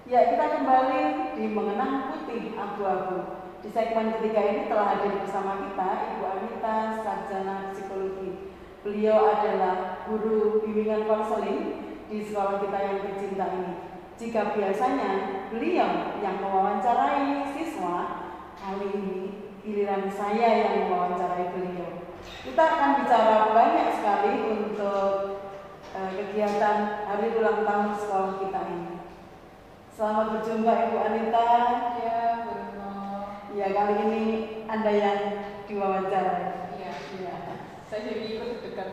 Ya, kita kembali di Mengenang Putih Abu-Abu. Di segmen ketiga ini telah hadir bersama kita Ibu Anita, sarjana psikologi. Beliau adalah guru bimbingan konseling di sekolah kita yang tercinta ini. Jika biasanya beliau yang mewawancarai siswa, kali ini giliran saya yang mewawancarai beliau. Kita akan bicara banyak sekali untuk uh, kegiatan hari ulang tahun sekolah kita ini. Selamat berjumpa Ibu Anita. Ya, Bruno. Ya, kali ini Anda yang diwawancara. Iya. Ya. Saya jadi ikut dekat.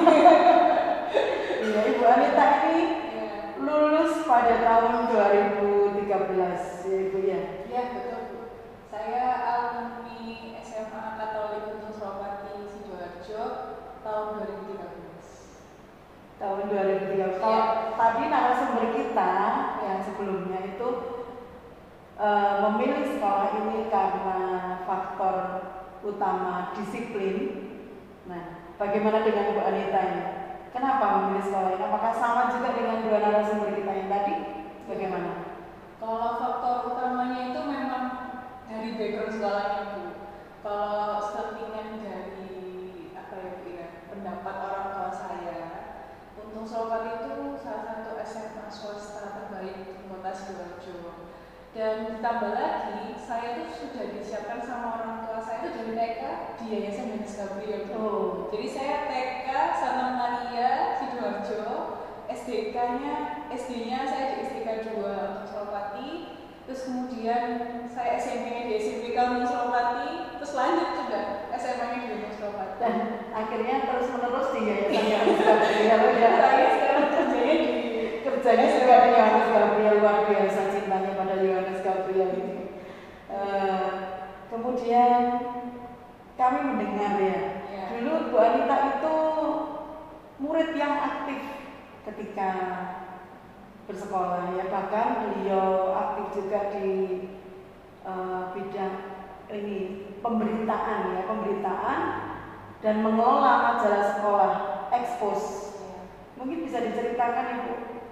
Iya, Ibu Anita ini Ya. lulus pada tahun dua ribu tiga belas, ya Ibu ya. Ya, betul Bu. Saya alumni S M A Katolik Untung Suropati Sidoarjo tahun dua ribu tiga belas. Tahun dua ribu tiga belas. Kalau tadi narasumber kita yang sebelumnya itu uh, memilih sekolah ini karena faktor utama disiplin. Nah, bagaimana dengan Bu Anita ini? Kenapa memilih sekolah ini? Apakah sama juga dengan dua narasumber kita yang tadi? Bagaimana? Kalau faktor utamanya itu memang dari background sekolahnya Bu. Kalau settingan dari apa ya Bu ya, pendapat orang tua saya, Untung Suropati itu salah satu S M A swasta terbaik di kota Sidoarjo. Dan ditambah lagi, saya itu sudah disiapkan sama orang tua saya itu dari T K di Yayasan Yohanes Gabriel. Oh. Jadi saya T K Santa Maria Sidoarjo, S D K-nya, S D-nya saya di S D K dua Untung Suropati, terus kemudian saya S M P-nya di S M P K Untung Suropati, terus lanjut juga S M A-nya di Untung Suropati. Dan akhirnya terus menerus di Yayasan Yohanes Gabriel ya. Saya sekarang kerjanya di Kerjanya juga di Yohanes Gabriel, luar biasa cintanya pada Yohanes Gabriel ini. Uh, kemudian kami mendengar ya, Ya. dulu Bu Anita itu murid yang aktif ketika bersekolah ya, bahkan beliau aktif juga di uh, bidang ini pemberitaan ya, pemberitaan dan mengelola majalah sekolah Expose. Mungkin bisa diceritakan Ibu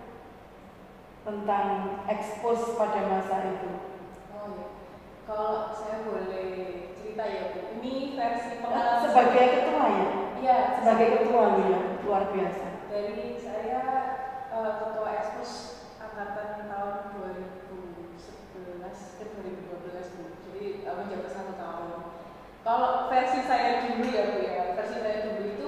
tentang Expose pada masa itu. Oh ya, kalau saya boleh cerita ya Bu, ini versi pengalaman Sebagai ketua ya? Iya, Sebagai ketua ya, luar biasa. dari saya uh, ketua Expose angkatan tahun dua ribu sebelas ke dua ribu dua belas Bu. Jadi uh, menjabat satu tahun. Kalau versi saya dulu ya Bu ya, versi saya dulu itu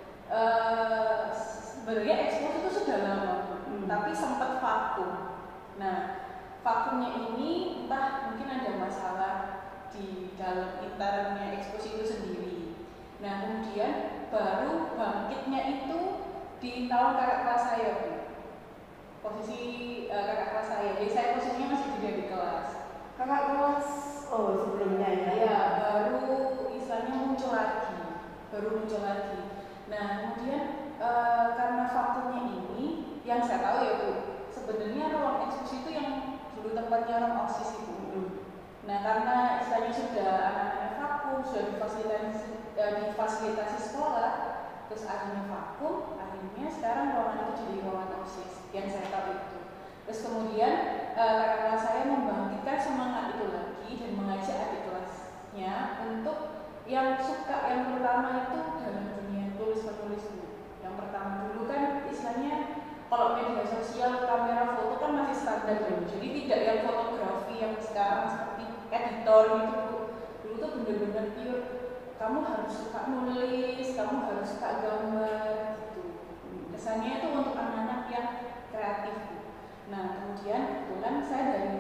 uh, sebenarnya Expose itu sudah lama, hmm. tapi sempat vakum. Nah, vakumnya ini entah mungkin ada masalah di dalam internnya Expose itu sendiri. Nah, kemudian baru bangkitnya itu di tahun kakak kelas saya Bu. Posisi uh, kakak kelas saya, jadi saya posisinya masih tiga di kelas. Kakak kelas, oh sebelumnya ya? Ya, baru istilahnya muncul lagi, baru muncul lagi. Nah, kemudian Uh, karena vakumnya ini, yang saya tahu ya Bu, sebenarnya ruang Expose itu yang dulu tempatnya ruang OSIS itu. Hmm. Nah, karena istilahnya sudah anak-anaknya vakum, sudah difasilitasi, uh, difasilitasi sekolah, terus akhirnya vakum, akhirnya sekarang ruangan itu jadi ruangan OSIS, yang saya tahu itu. Terus kemudian uh, kakak kelas saya membangkitkan semangat itu lagi dan mengajak adik kelasnya untuk yang suka, yang pertama itu dalam dunia tulis menulis Bu. Yang pertama dulu kan istilahnya kalau media sosial kamera foto kan masih standar dulu, jadi tidak yang fotografi yang sekarang seperti editor gitu Bu. Dulu tuh bener-bener pure kamu harus suka nulis, kamu harus suka gambar gitu. Kesannya itu untuk anak-anak yang kreatif Bu. Nah kemudian kebetulan saya dari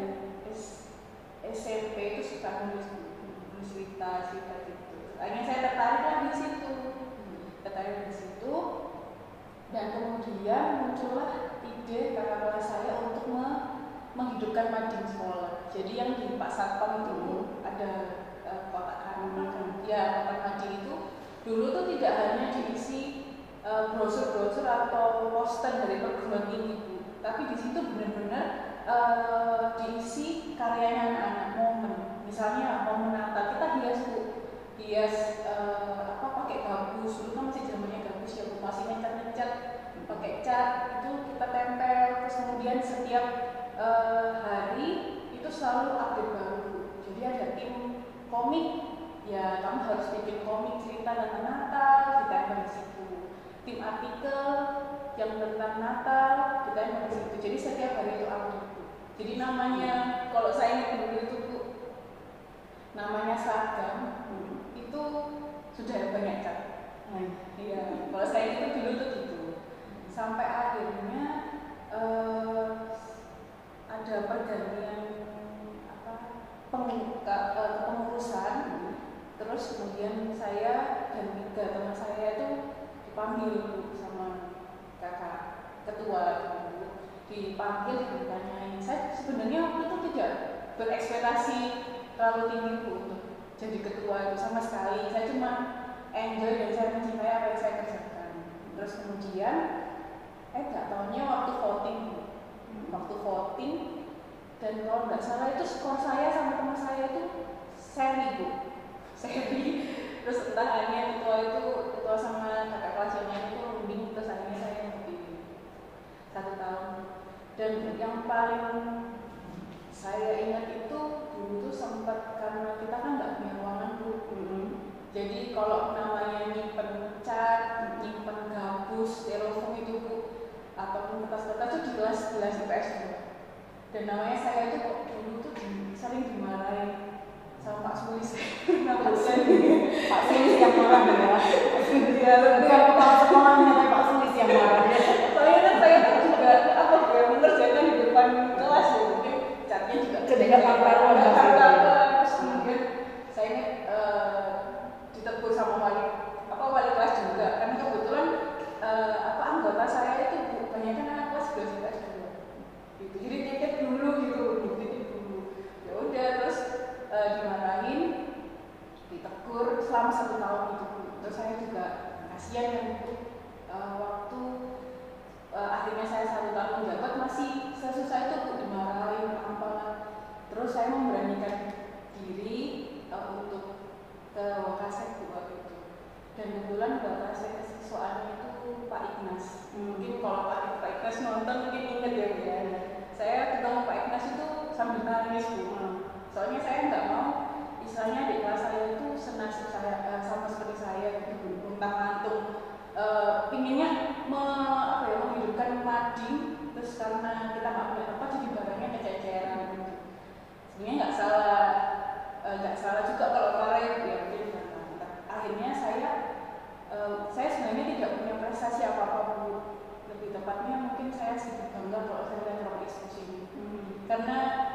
S M P itu suka nulis nulis cerita cerita gitu. Akhirnya saya tertarik lah di situ, tertarik di situ. Dan kemudian muncullah ide kakak kelas saya untuk me menghidupkan mading sekolah. Jadi yang di Pak Satpam itu ada uh, kotak mading. Ya, kotak mading itu dulu tuh tidak hanya diisi uh, brosur-brosur atau poster dari perguruan tinggi Bu, tapi di situ benar-benar uh, diisi karyanya anak-anak momen. Misalnya momen Natal kita hias Bu, hias uh, apa pakai gabus. Dulu kan masih zamannya gabus ya Bu, masih ngecat-ngecat pakai cat itu kita tempel. Terus kemudian setiap uh, hari itu selalu update baru. Jadi ada tim komik, ya kamu harus bikin komik cerita tentang Natal, kita yang di situ. Tim artikel yang tentang Natal, kita yang di situ. Jadi setiap hari itu update. Jadi namanya, kalau saya ingat dulu itu Bu, namanya seragam, hmm. itu sudah ada banyak cat. Iya, hmm. kalau saya ingat dulu tuh gitu. Sampai akhirnya uh, ada pergantian apa penguka, uh, pengurusan, hmm. terus kemudian saya dan tiga teman saya itu dipanggil sama kakak ketua, dipanggil ditanyain. Saya sebenarnya waktu itu tidak berekspektasi terlalu tinggi Bu untuk jadi ketua itu sama sekali. Saya cuma enjoy dan saya mencintai apa yang saya kerjakan. Terus kemudian eh nggak taunya waktu voting Bu, waktu voting dan kalau nggak salah itu skor saya sama teman saya itu seri Bu, seri. Terus entah akhirnya ketua itu ketua sama kakak kelas yang lain itu runding, terus akhirnya saya yang kepilih satu tahun. Dan yang paling saya ingat itu dulu tuh sempat karena kita kan nggak punya ruangan Bu. Mm-hmm. Jadi kalau namanya nyimpen cat, nyimpen gabus, styrofoam itu Bu, ataupun kertas-kertas itu di kelas-kelas I P S Bu. Dan namanya saya itu kok dulu tuh sering dimarahin sama Pak Sulis. Nama saya Pak Sulis yang marah ya. Dia bukan kepala sekolahnya, tapi Pak Sulis yang marah. Soalnya kan saya kan juga apa ya mengerjakan di depan kelas ya, mungkin catnya juga jadi nggak karuan terus kemudian saya ini uh, ditegur sama wali apa wali kelas juga, karena kebetulan uh, apa anggota saya itu banyak kan anak kelas sebelas sebelas dulu gitu, jadi titip dulu gitu, titip dulu ya udah. Terus uh, dimarahin, ditegur selama satu tahun itu. Terus saya juga kasihan kan Bu, uh, waktu Uh, akhirnya saya satu tahun menjabat masih sesusah itu Bu, dimarahin apa. Terus saya memberanikan diri uh, untuk ke Wakasek Bu waktu itu. Dan kebetulan Wakasek siswaannya itu Pak Ignas. Hmm. Mungkin kalau Pak, Pak Ignas nonton mungkin inget ya Bu ya. Saya ketemu Pak Ignas itu sambil nangis Bu. Hmm. Soalnya saya nggak mau misalnya di kelas saya itu senasib saya uh, sama seperti saya gitu, untang lantung. Uh, pinginnya me, apa ya, menghidupkan mading, terus karena kita nggak punya tempat jadi barangnya kececeran gitu. Sebenarnya nggak salah, nggak uh, salah juga kalau kemarin ya mungkin akhirnya saya uh, saya sebenarnya tidak punya prestasi apa apa Bu. Lebih tepatnya mungkin saya sedikit bangga kalau saya lihat ruang eksekusi ini, hmm. karena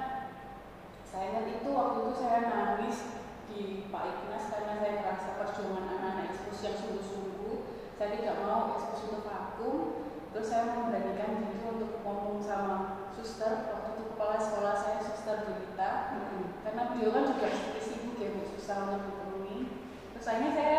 saya ingat itu waktu itu saya nangis di Pak Ignas karena saya merasa perjuangan anak-anak eksekusi yang sungguh-sungguh. Saya tidak mau eksekusi itu vakum. Terus saya memberanikan diri untuk ngomong sama suster, waktu itu kepala sekolah saya suster Delita, mm-hmm. karena beliau kan juga seperti sibuk ya Bu, susah untuk ditemui. Terus akhirnya saya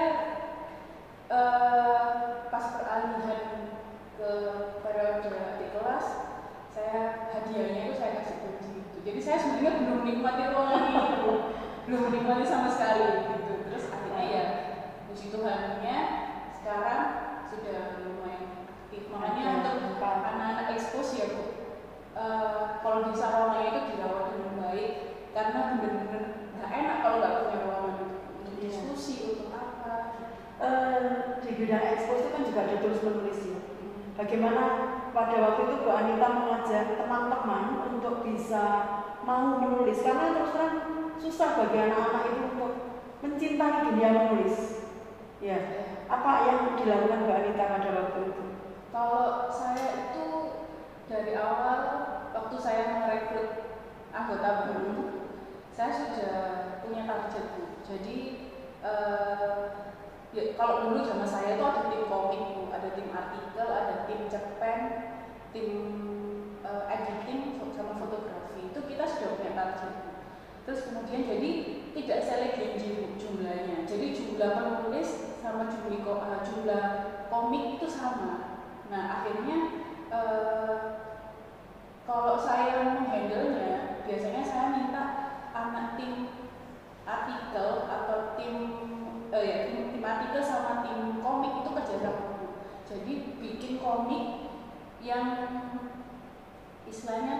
uh, pas peralihan ke periode di kelas, saya hadiahnya itu saya kasih kunci gitu. Jadi saya sebenarnya belum menikmati ruangan itu, belum menikmati sama sekali gitu. Terus akhirnya ya puji Tuhannya sekarang sudah lumayan aktif. Makanya untuk anak-anak ekspos ya Bu, uh, kalau bisa ruangannya itu dirawat dengan baik, karena benar-benar nggak enak kalau nggak punya ruangan untuk yeah. diskusi, untuk apa. Uh, di bidang ekspos itu kan juga ada tulis menulis ya. Bagaimana pada waktu itu Bu Anita mengajak teman-teman untuk bisa mau menulis, karena terus terang susah bagi anak-anak itu untuk mencintai dunia menulis. Ya. Apa yang dilakukan Mbak Anita pada waktu itu? Kalau saya itu dari awal waktu saya merekrut anggota baru, saya sudah punya target Bu. Jadi eh, ya, kalau dulu zaman saya itu ada tim komik Bu, ada tim artikel, ada tim cerpen, tim eh, editing sama fotografi. Itu kita sudah punya target Bu. Terus kemudian jadi tidak selegensi jumlahnya. Jadi jumlah penulis sama jumlah, uh, jumlah komik itu sama. Nah akhirnya uh, kalau saya menghandle-nya, biasanya saya minta anak tim artikel atau tim uh, ya tim, tim artikel sama tim komik itu kerjasama. Jadi bikin komik yang istilahnya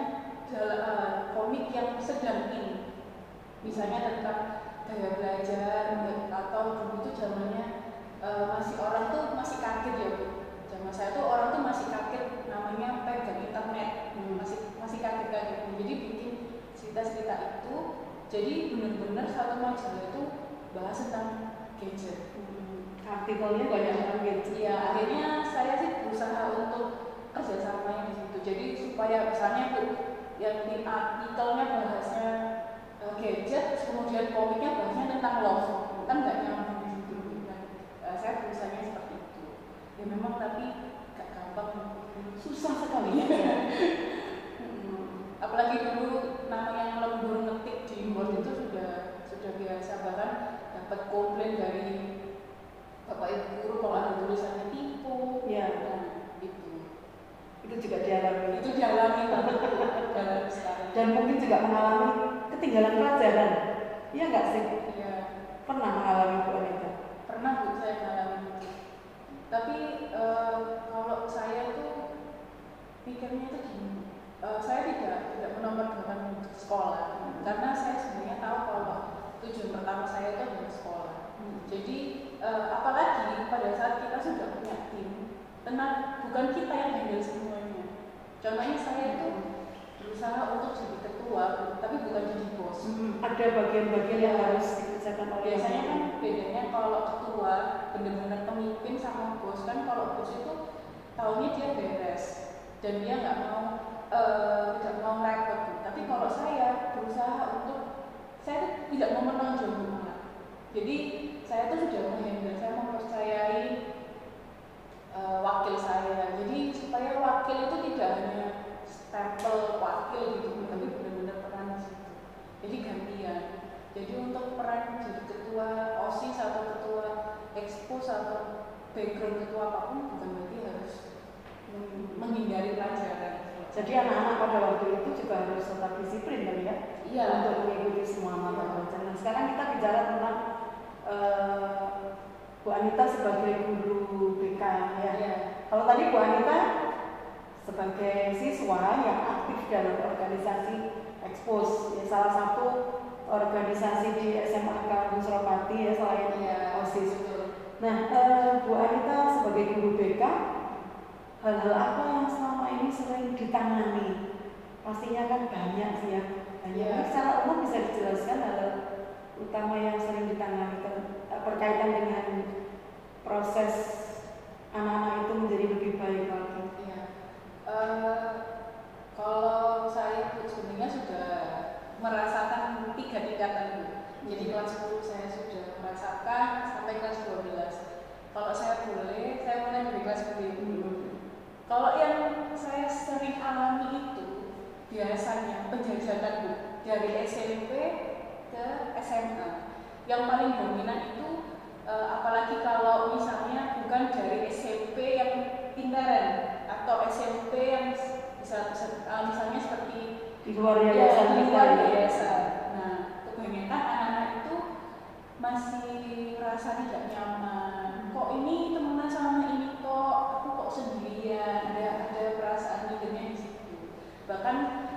jala- eh, komik yang sedang in, misalnya tentang gaya belajar atau dulu itu zamannya eh, masih orang tuh masih kaget ya Bu. Zaman saya tuh orang tuh masih kaget namanya pegang internet, Hmm. masih masih kaget-kaget. Jadi bikin cerita-cerita itu, jadi benar-benar satu majalah itu bahas tentang gadget. Hmm. Artikelnya banyak banget gitu. Iya, akhirnya saya sih berusaha untuk kerjasama di situ. Jadi supaya misalnya tuh yang di artikelnya bahasnya uh, gadget, terus kemudian komiknya bahasnya tentang love, kan nggak nyambung di situ. Nah, uh, saya berusaha seperti itu. Ya memang tapi nggak gampang, Susah sekali ya. hmm. Apalagi dulu namanya lembur ngetik di Word itu sudah sudah biasa, bahkan dapat komplain dari bapak ibu guru kalau ada tulisannya tipu. Iya. Nah, itu Itu juga dialami. itu dialami dalam sekarang. Dan mungkin juga mengalami ketinggalan pelajaran. Iya nggak sih? Iya, Pernah mengalami Bu Anita? pernah Bu saya mengalami itu. Tapi eh, kalau saya tuh pikirnya itu gini, eh, saya tidak tidak menomorduakan sekolah karena saya sebenarnya tahu kalau tujuan pertama saya itu adalah sekolah. Hmm. Jadi eh, apalagi pada saat kita sudah punya tim, tenang bukan kita yang handle semuanya. Contohnya saya itu berusaha untuk jadi ketua, tapi bukan jadi bos. Hmm. Ada bagian-bagian yang harus dikerjakan oleh Biasanya kan bedanya kalau ketua benar-benar pemimpin sama bos, kan kalau bos itu tahunya dia beres dan dia nggak mau eh, tidak mau repot. Tapi kalau saya berusaha untuk saya tidak mau menonjol malah. Jadi saya tuh sudah menghandle, saya mempercayai uh, wakil saya. Jadi supaya wakil itu tidak hanya stempel wakil gitu, tapi benar-benar peran di situ. Jadi gantian. Jadi untuk peran jadi ketua OSIS atau ketua ekspos atau background ketua apapun bukan berarti harus menghindari pelajaran. Jadi anak-anak pada waktu itu juga harus tetap disiplin kan ya? Iya. Untuk mengikuti semua mata pelajaran. Nah, sekarang kita bicara tentang uh, Bu Anita sebagai guru B K ya. Iya. Kalau tadi Bu Anita sebagai siswa yang aktif dalam organisasi ekspos, ya salah satu organisasi di S M A K Suropati ya selain Iya, OSIS. betul. Nah, uh, Bu Anita sebagai guru B K, hal-hal apa yang selama ini sering ditangani? Pastinya kan banyak sih ya. Banyak. Ya. Secara umum bisa dijelaskan hal utama yang sering ditangani berkaitan dengan proses anak-anak itu menjadi lebih baik lagi. Iya. Uh, kalau saya sebenarnya sudah merasakan tiga tingkatan. Jadi kelas sepuluh saya sudah merasakan sampai kelas dua belas. Kalau saya boleh, saya mulai dari kelas sepuluh dulu. Kalau yang saya sering alami itu biasanya penjajakan Bu, dari S M P ke S M A. Yang paling dominan itu uh, apalagi kalau misalnya bukan dari S M P yang pintaran atau S M P yang bisa, uh, misalnya seperti Di luar ya, yayasan di kita luar ya. yayasan. Nah, kebanyakan anak-anak itu masih merasa tidak nyaman. Kok ini temenan sama ini kok, aku kok sendirian. Ada ada perasaan mindernya di situ. Bahkan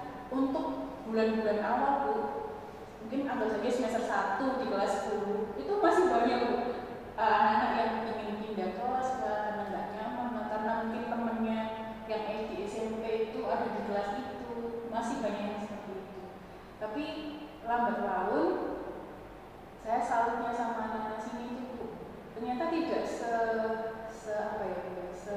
untuk bulan-bulan awal Bu, mungkin anggap saja semester satu di kelas sepuluh itu masih banyak Bu anak-anak yang ingin pindah kelas karena nggak nyaman, karena mungkin temennya yang S D S M P itu ada di kelas itu. Masih banyak yang seperti itu. Tapi lambat laun saya salutnya sama anak-anak sini itu Bu, ternyata tidak se, se apa ya, se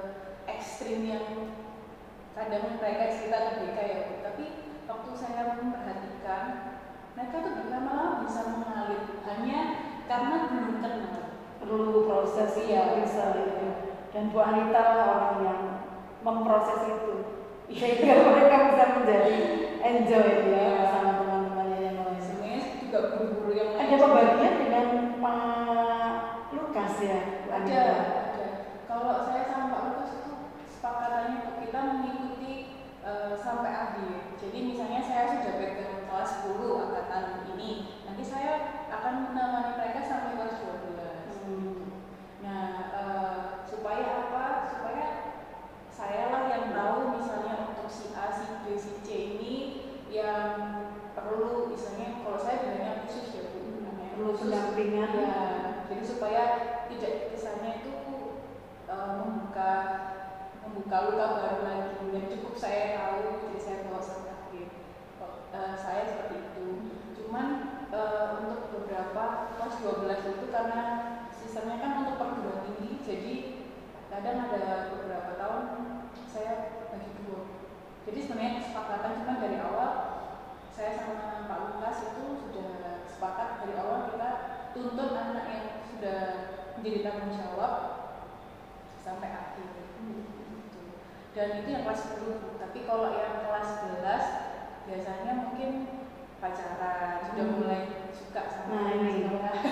ekstrim yang kadang mereka cerita ke mereka ya Bu. Tapi waktu saya memperhatikan, mereka tuh lama-lama bisa mengalir hanya karena belum kenal. Perlu proses Iya. bisa ya. Dan Bu Anita orang yang memproses itu. Sehingga mereka bisa menjadi enjoy ya sama teman-temannya yang lain. Sebenarnya juga guru-guru yang Ada pembagian dengan Pak Lukas ya, Bu ada, Anita? ada. Kalau saya sama Pak Lukas itu sepakatannya kita mengikuti uh, sampai akhir. Jadi misalnya saya sudah pegang kelas sepuluh angkatan ini, nanti saya akan menemani mereka sampai kelas dua belas. Hmm. Nah, uh, supaya apa? Supaya saya lah yang tahu misalnya untuk si A, si B, si C ini luka-luka baru lagi dan cukup saya tahu, jadi saya bawa sampai akhir. Uh, saya seperti itu. Cuman uh, untuk beberapa kelas dua belas itu karena sistemnya kan untuk perguruan tinggi, jadi kadang ada beberapa tahun saya bagi dua. Jadi sebenarnya kesepakatan, cuma dari awal saya sama Pak Lukas itu sudah sepakat dari awal kita tuntut anak yang sudah menjadi tanggung jawab sampai akhir. Dan itu yang kelas sepuluh. Tapi kalau yang kelas sebelas biasanya mungkin pacaran, sudah hmm. mulai suka sama nah, ini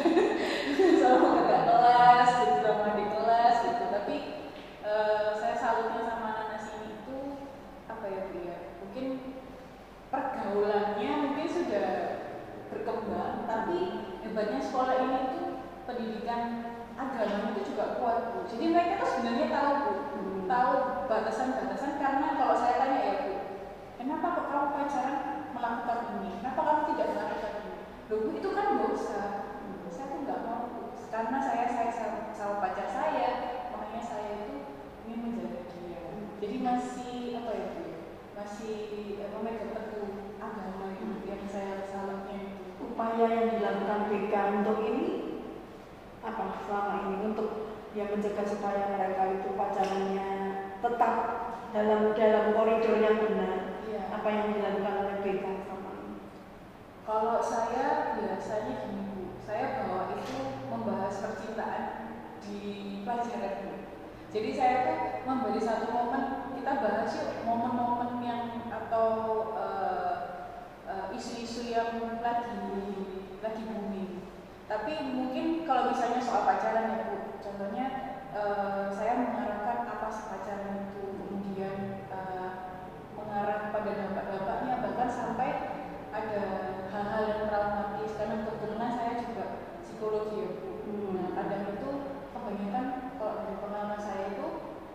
sama kakak kelas, gitu, sama di kelas gitu. Tapi uh, saya salutnya sama anak sini itu apa ya Bu ya? Mungkin pergaulannya mungkin sudah berkembang, tapi hebatnya sekolah ini itu pendidikan agama itu juga kuat Bu. Jadi mereka tuh sebenarnya tahu Bu, hmm. tahu batasan-batasan. Karena kalau saya tanya ya Bu, kenapa kok kamu pacaran melakukan ini? Kenapa kamu tidak melakukan ini? Loh Bu, itu kan dosa. Hmm. Saya tuh nggak mau Bu. Karena saya saya sama pacar saya, makanya saya itu ingin menjaga dia. Jadi masih apa ya Bu? Masih apa memegang teguh agama itu yang saya salutnya itu. Upaya yang dilakukan B K untuk ini apa selama ini untuk yang mencegah supaya mereka itu pacarannya tetap dalam dalam koridor yang benar. Iya. Apa yang dilakukan oleh B K selama ini? Kalau saya biasanya gini Bu, saya bawa itu membahas percintaan di pelajaran Bu. Jadi saya tuh memberi satu momen, kita bahas yuk momen-momen yang atau uh, uh, isu-isu yang lagi lagi booming. Tapi mungkin kalau misalnya soal pacaran ya Bu, contohnya uh, saya mengarahkan apa sih pacaran itu, kemudian uh, mengarah pada dampak-dampaknya, bahkan sampai ada hal-hal yang traumatis. Karena kebetulan saya juga psikologi ya Bu. Hmm. Nah kadang itu kebanyakan kalau dari pengalaman saya itu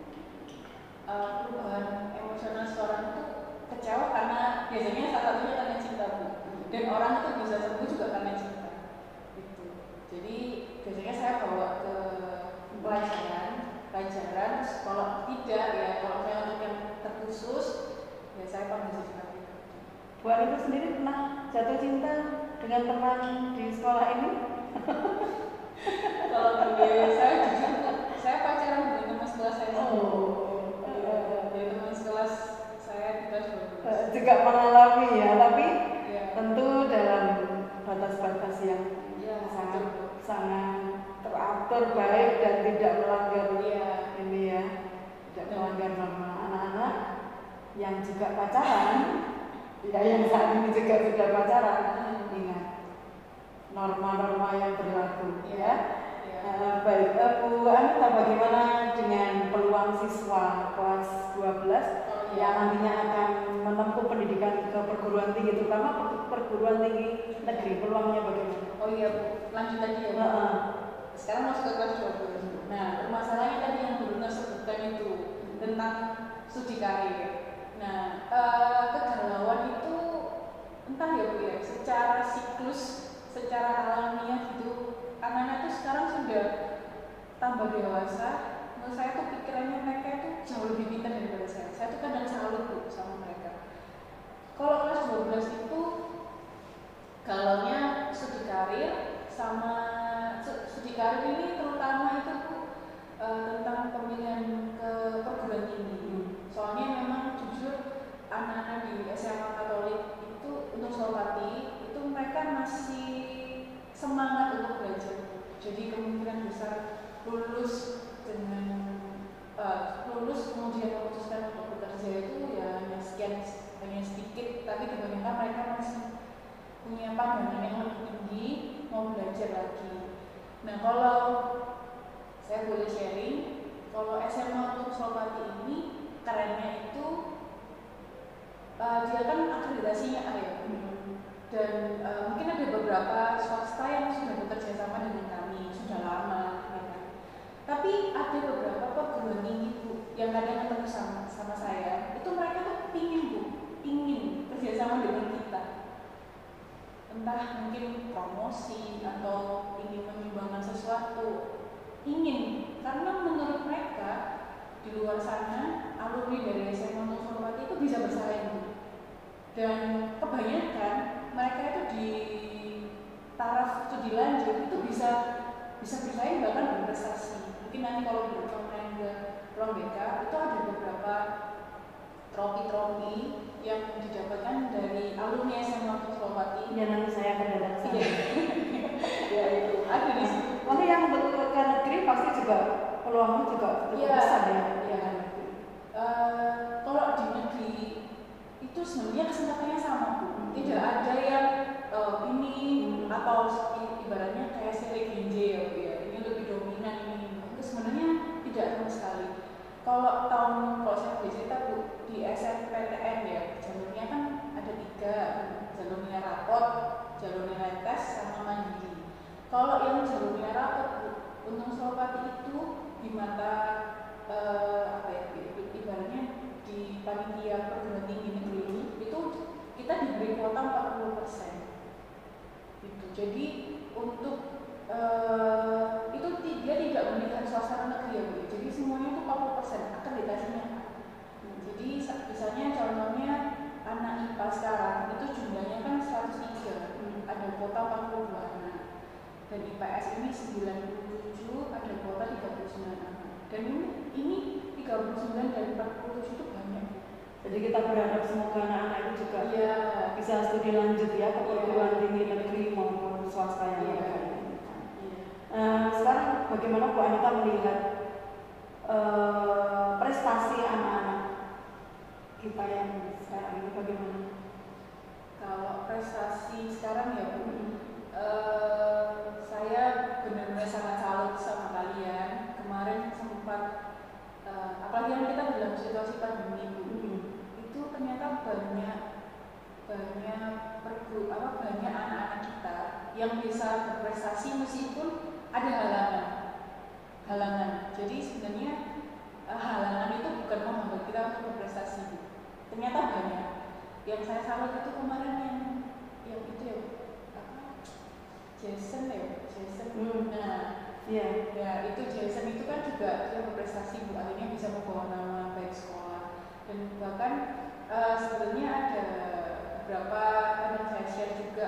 uh, perubahan emosional seorang itu kecewa karena biasanya salah satunya karena cinta Bu. Dan orang itu bisa sembuh juga karena cinta. Jadi biasanya saya bawa ke pelajaran, pelajaran. Kalau tidak ya, kalau saya untuk yang terkhusus, ya saya panggil sesuatu. Bu Arifah sendiri pernah jatuh cinta dengan teman di sekolah ini? Kalau bagi saya jujur, saya pacaran dengan teman sekelas saya. Oh, dari teman sekelas saya di kelas dua belas. Juga mengalami ya, tapi ya. Tentu dalam batas-batas yang ya, sangat sangat teratur baik dan tidak melanggar ya. ini ya, tidak melanggar sama anak-anak yang juga pacaran, ya yang saat ini juga sudah pacaran. Ingat norma-norma yang berlaku ya. ya. ya. Uh, baik, uh, Bu Anita, bagaimana dengan peluang siswa kelas dua belas oh, yang nantinya akan menempuh pendidikan ke perguruan tinggi, terutama perguruan tinggi negeri, peluangnya bagaimana? Oh iya Bu, lanjut lagi ya Bu. Uh-uh. Sekarang masuk ke kelas dua belas. Nah, permasalahannya tadi yang Bruna sebutkan itu tentang studi karir. Nah, uh, kegalauan itu entah ya Bu ya, secara siklus, secara alamiah gitu, anak-anak itu sekarang sudah tambah dewasa. Menurut saya tuh pikirannya mereka itu jauh lebih pintar daripada saya. Saya tuh kadang salut Bu sama mereka. Kalau kelas dua belas itu galaunya studi karir sama studi karir ini terutama itu Bu e, tentang pemilihan ke perguruan tinggi. Soalnya memang jujur anak-anak di S M A Katolik itu untuk Sorowati itu mereka masih semangat untuk belajar. Jadi kemungkinan besar lulus dengan uh, lulus kemudian memutuskan untuk bekerja itu ya hanya sekian hanya sedikit, tapi kebanyakan mereka masih punya pandangan yang lebih tinggi, mau belajar lagi. Nah kalau saya boleh sharing, kalau S M A untuk Sorowati ini kerennya itu uh, dia kan akreditasinya A ya. Dan uh, mungkin ada beberapa swasta yang sudah bekerja sama dengan kami sudah lama, ya kan? Tapi ada beberapa perguruan tinggi Bu yang kadang ketemu sama sama saya, itu mereka tuh pingin Bu, ingin kerjasama dengan kita, entah mungkin promosi atau ingin menyumbangkan sesuatu, ingin karena menurut mereka di luar sana alumni alumni dari S M A Untung Suropati itu bisa bersaing, dan kebanyakan mereka itu di taraf studi lanjut itu bisa bisa bersaing bahkan berprestasi. Mungkin nanti kalau bermain ke ruang B K itu ada beberapa trofi-trofi yang didapatkan dari alumni S M A Untung Suropati. Ya nanti saya akan datang ke sana. Ya itu ada di situ. Nanti yang ke negeri pasti juga peluangnya juga cukup Iya, besar ya. iya. Uh, kalau di negeri itu sebenarnya kesempatannya sama Bu. Tidak ada yang uh, ini hmm. atau ibaratnya kayak sele genje ya Bu ya. Ini lebih dominan ini. Itu sebenarnya tidak sama sekali. Kalau tahun kalau saya bercerita Bu di S M P T N ya, jalurnya kan ada tiga, jalur nilai rapot, jalur nilai tes, sama mandiri. Kalau yang jalur nilai rapot Bu, Untung Suropati itu di mata uh, apa ya, ibaratnya di panitia perguruan tinggi negeri ini itu kita diberi kuota empat puluh persen gitu. Jadi untuk uh, itu dia tidak melihat suasana negeri ya Bu. Jadi semuanya itu empat puluh persen akreditasinya. Nah, jadi misalnya contohnya anak I P A sekarang itu jumlahnya kan seratus tiga, hmm. ada kuota empat puluh dua anak, dan I P S ini sembilan puluh tujuh, ada kuota tiga puluh sembilan anak, dan ini, ini tiga puluh sembilan dari empat puluh tujuh itu banyak. Jadi kita berharap semoga anak-anak itu juga ya. bisa studi lanjut ya ke perguruan tinggi negeri maupun swasta yang ya. lain. Uh, sekarang bagaimana Bu Anita melihat uh, prestasi anak-anak kita yang sekarang ini bagaimana? Kalau prestasi sekarang ya Bu, uh, saya benar-benar sangat salut sama kalian. Kemarin sempat, uh, apalagi kita dalam situasi pandemi Bu, hmm. itu ternyata banyak banyak pergu, apa banyak anak-anak kita yang bisa berprestasi meskipun ada halangan, halangan. Jadi sebenarnya uh, halangan itu bukan menghambat kita untuk berprestasi. Ternyata banyak. Yang saya salut itu kemarin yang yang itu ya apa? Jason ya, Jason. Hmm. Nah, ya, yeah. ya itu Jason itu kan juga dia berprestasi Bu, akhirnya bisa membawa nama baik sekolah. Dan bahkan uh, sebenarnya ada beberapa yang saya share juga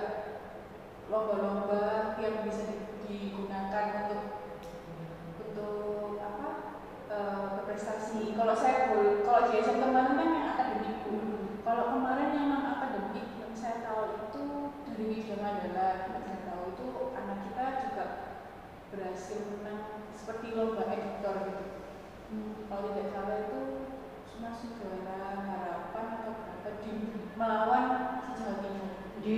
lomba-lomba yang bisa digunakan untuk untuk apa uh, berprestasi. Kalau saya kalau Jason kemarin kan yang akademik, hmm. kalau kemarin yang non akademik yang saya tahu itu dari Widya Mandala, yang saya tahu itu anak kita juga berhasil menang seperti lomba editor gitu. Hmm. Kalau tidak salah itu cuma Sugara Harapan atau berapa di melawan Jawa Timur. Di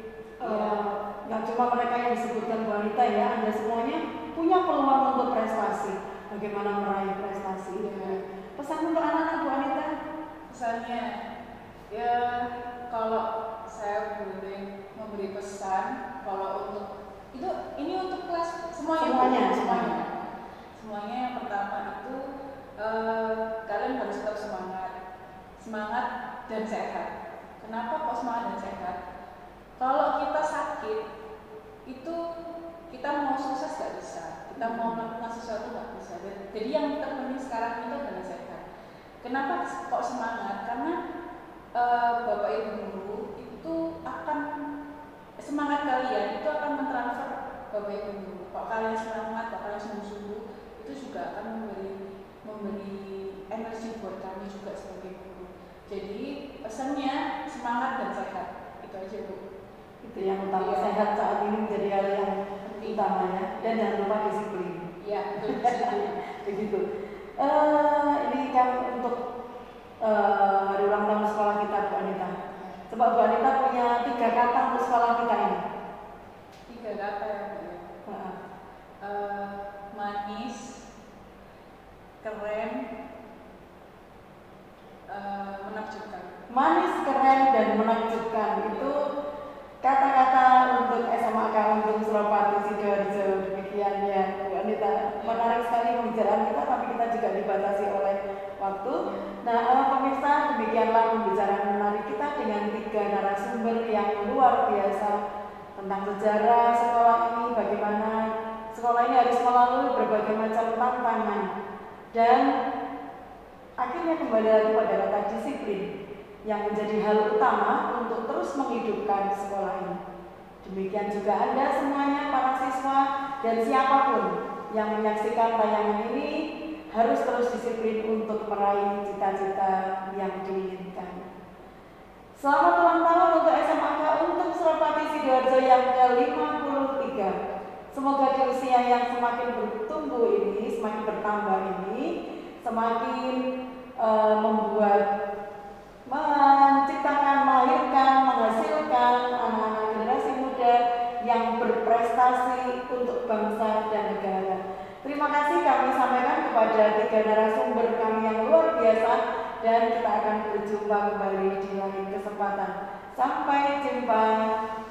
Uh, nggak cuma mereka yang disebutkan Bu Anita ya, Anda semuanya punya peluang untuk prestasi. Bagaimana meraih prestasi? Ya. Pesan untuk anak-anak Bu Anita? Pesannya, ya kalau saya boleh memberi pesan, kalau untuk itu ini untuk kelas semuanya, semuanya, semuanya, semuanya. Yang pertama itu uh, kalian harus tetap semangat, semangat dan sehat. Kenapa kok semangat dan sehat? Kalau kita sakit, itu kita mau sukses gak bisa, kita mau melakukan sesuatu gak bisa. Jadi yang terpenting sekarang itu adalah sehat. Kenapa kok semangat? Karena e, Bapak Ibu guru itu akan semangat kalian itu akan mentransfer Bapak Ibu guru. Kalau kalian semangat, kalau kalian sungguh-sungguh, itu juga akan memberi memberi energi buat kami juga sebagai guru. Jadi pesannya semangat dan sehat, itu aja Bu. Itu yang utama, ya. Sehat saat ini menjadi hal yang utamanya, dan jangan lupa disiplin. Iya, betul. Begitu. Uh, ini kan untuk uh, hari ulang tahun sekolah kita Bu Anita. Coba Bu Anita punya tiga kata untuk sekolah kita ini. Tiga kata ya Bu. Uh. Uh, manis, keren, uh, menakjubkan. Manis, keren, dan menakjubkan itu kata-kata untuk S M A Untung Suropati Sidoarjo. Demikian ya Bu Anita, menarik sekali pembicaraan kita, tapi kita juga dibatasi oleh waktu. Nah, uh, pemirsa, demikianlah pembicaraan menarik kita dengan tiga narasumber yang luar biasa tentang sejarah sekolah ini, bagaimana sekolah ini harus melalui berbagai macam tantangan dan akhirnya kembali lagi pada kata disiplin yang menjadi hal utama untuk terus menghidupkan sekolah ini. Demikian juga Anda semuanya para siswa dan siapapun yang menyaksikan tayangan ini harus terus disiplin untuk meraih cita-cita yang diinginkan. Selamat ulang tahun untuk S M A K Untung Suropati Sidoarjo yang ke lima puluh tiga. Semoga di usia yang semakin bertumbuh ini, semakin bertambah ini, semakin uh, membuat, menciptakan, melahirkan, menghasilkan anak-anak generasi muda yang berprestasi untuk bangsa dan negara. Terima kasih kami sampaikan kepada tiga narasumber kami yang luar biasa, dan kita akan berjumpa kembali di lain kesempatan. Sampai jumpa.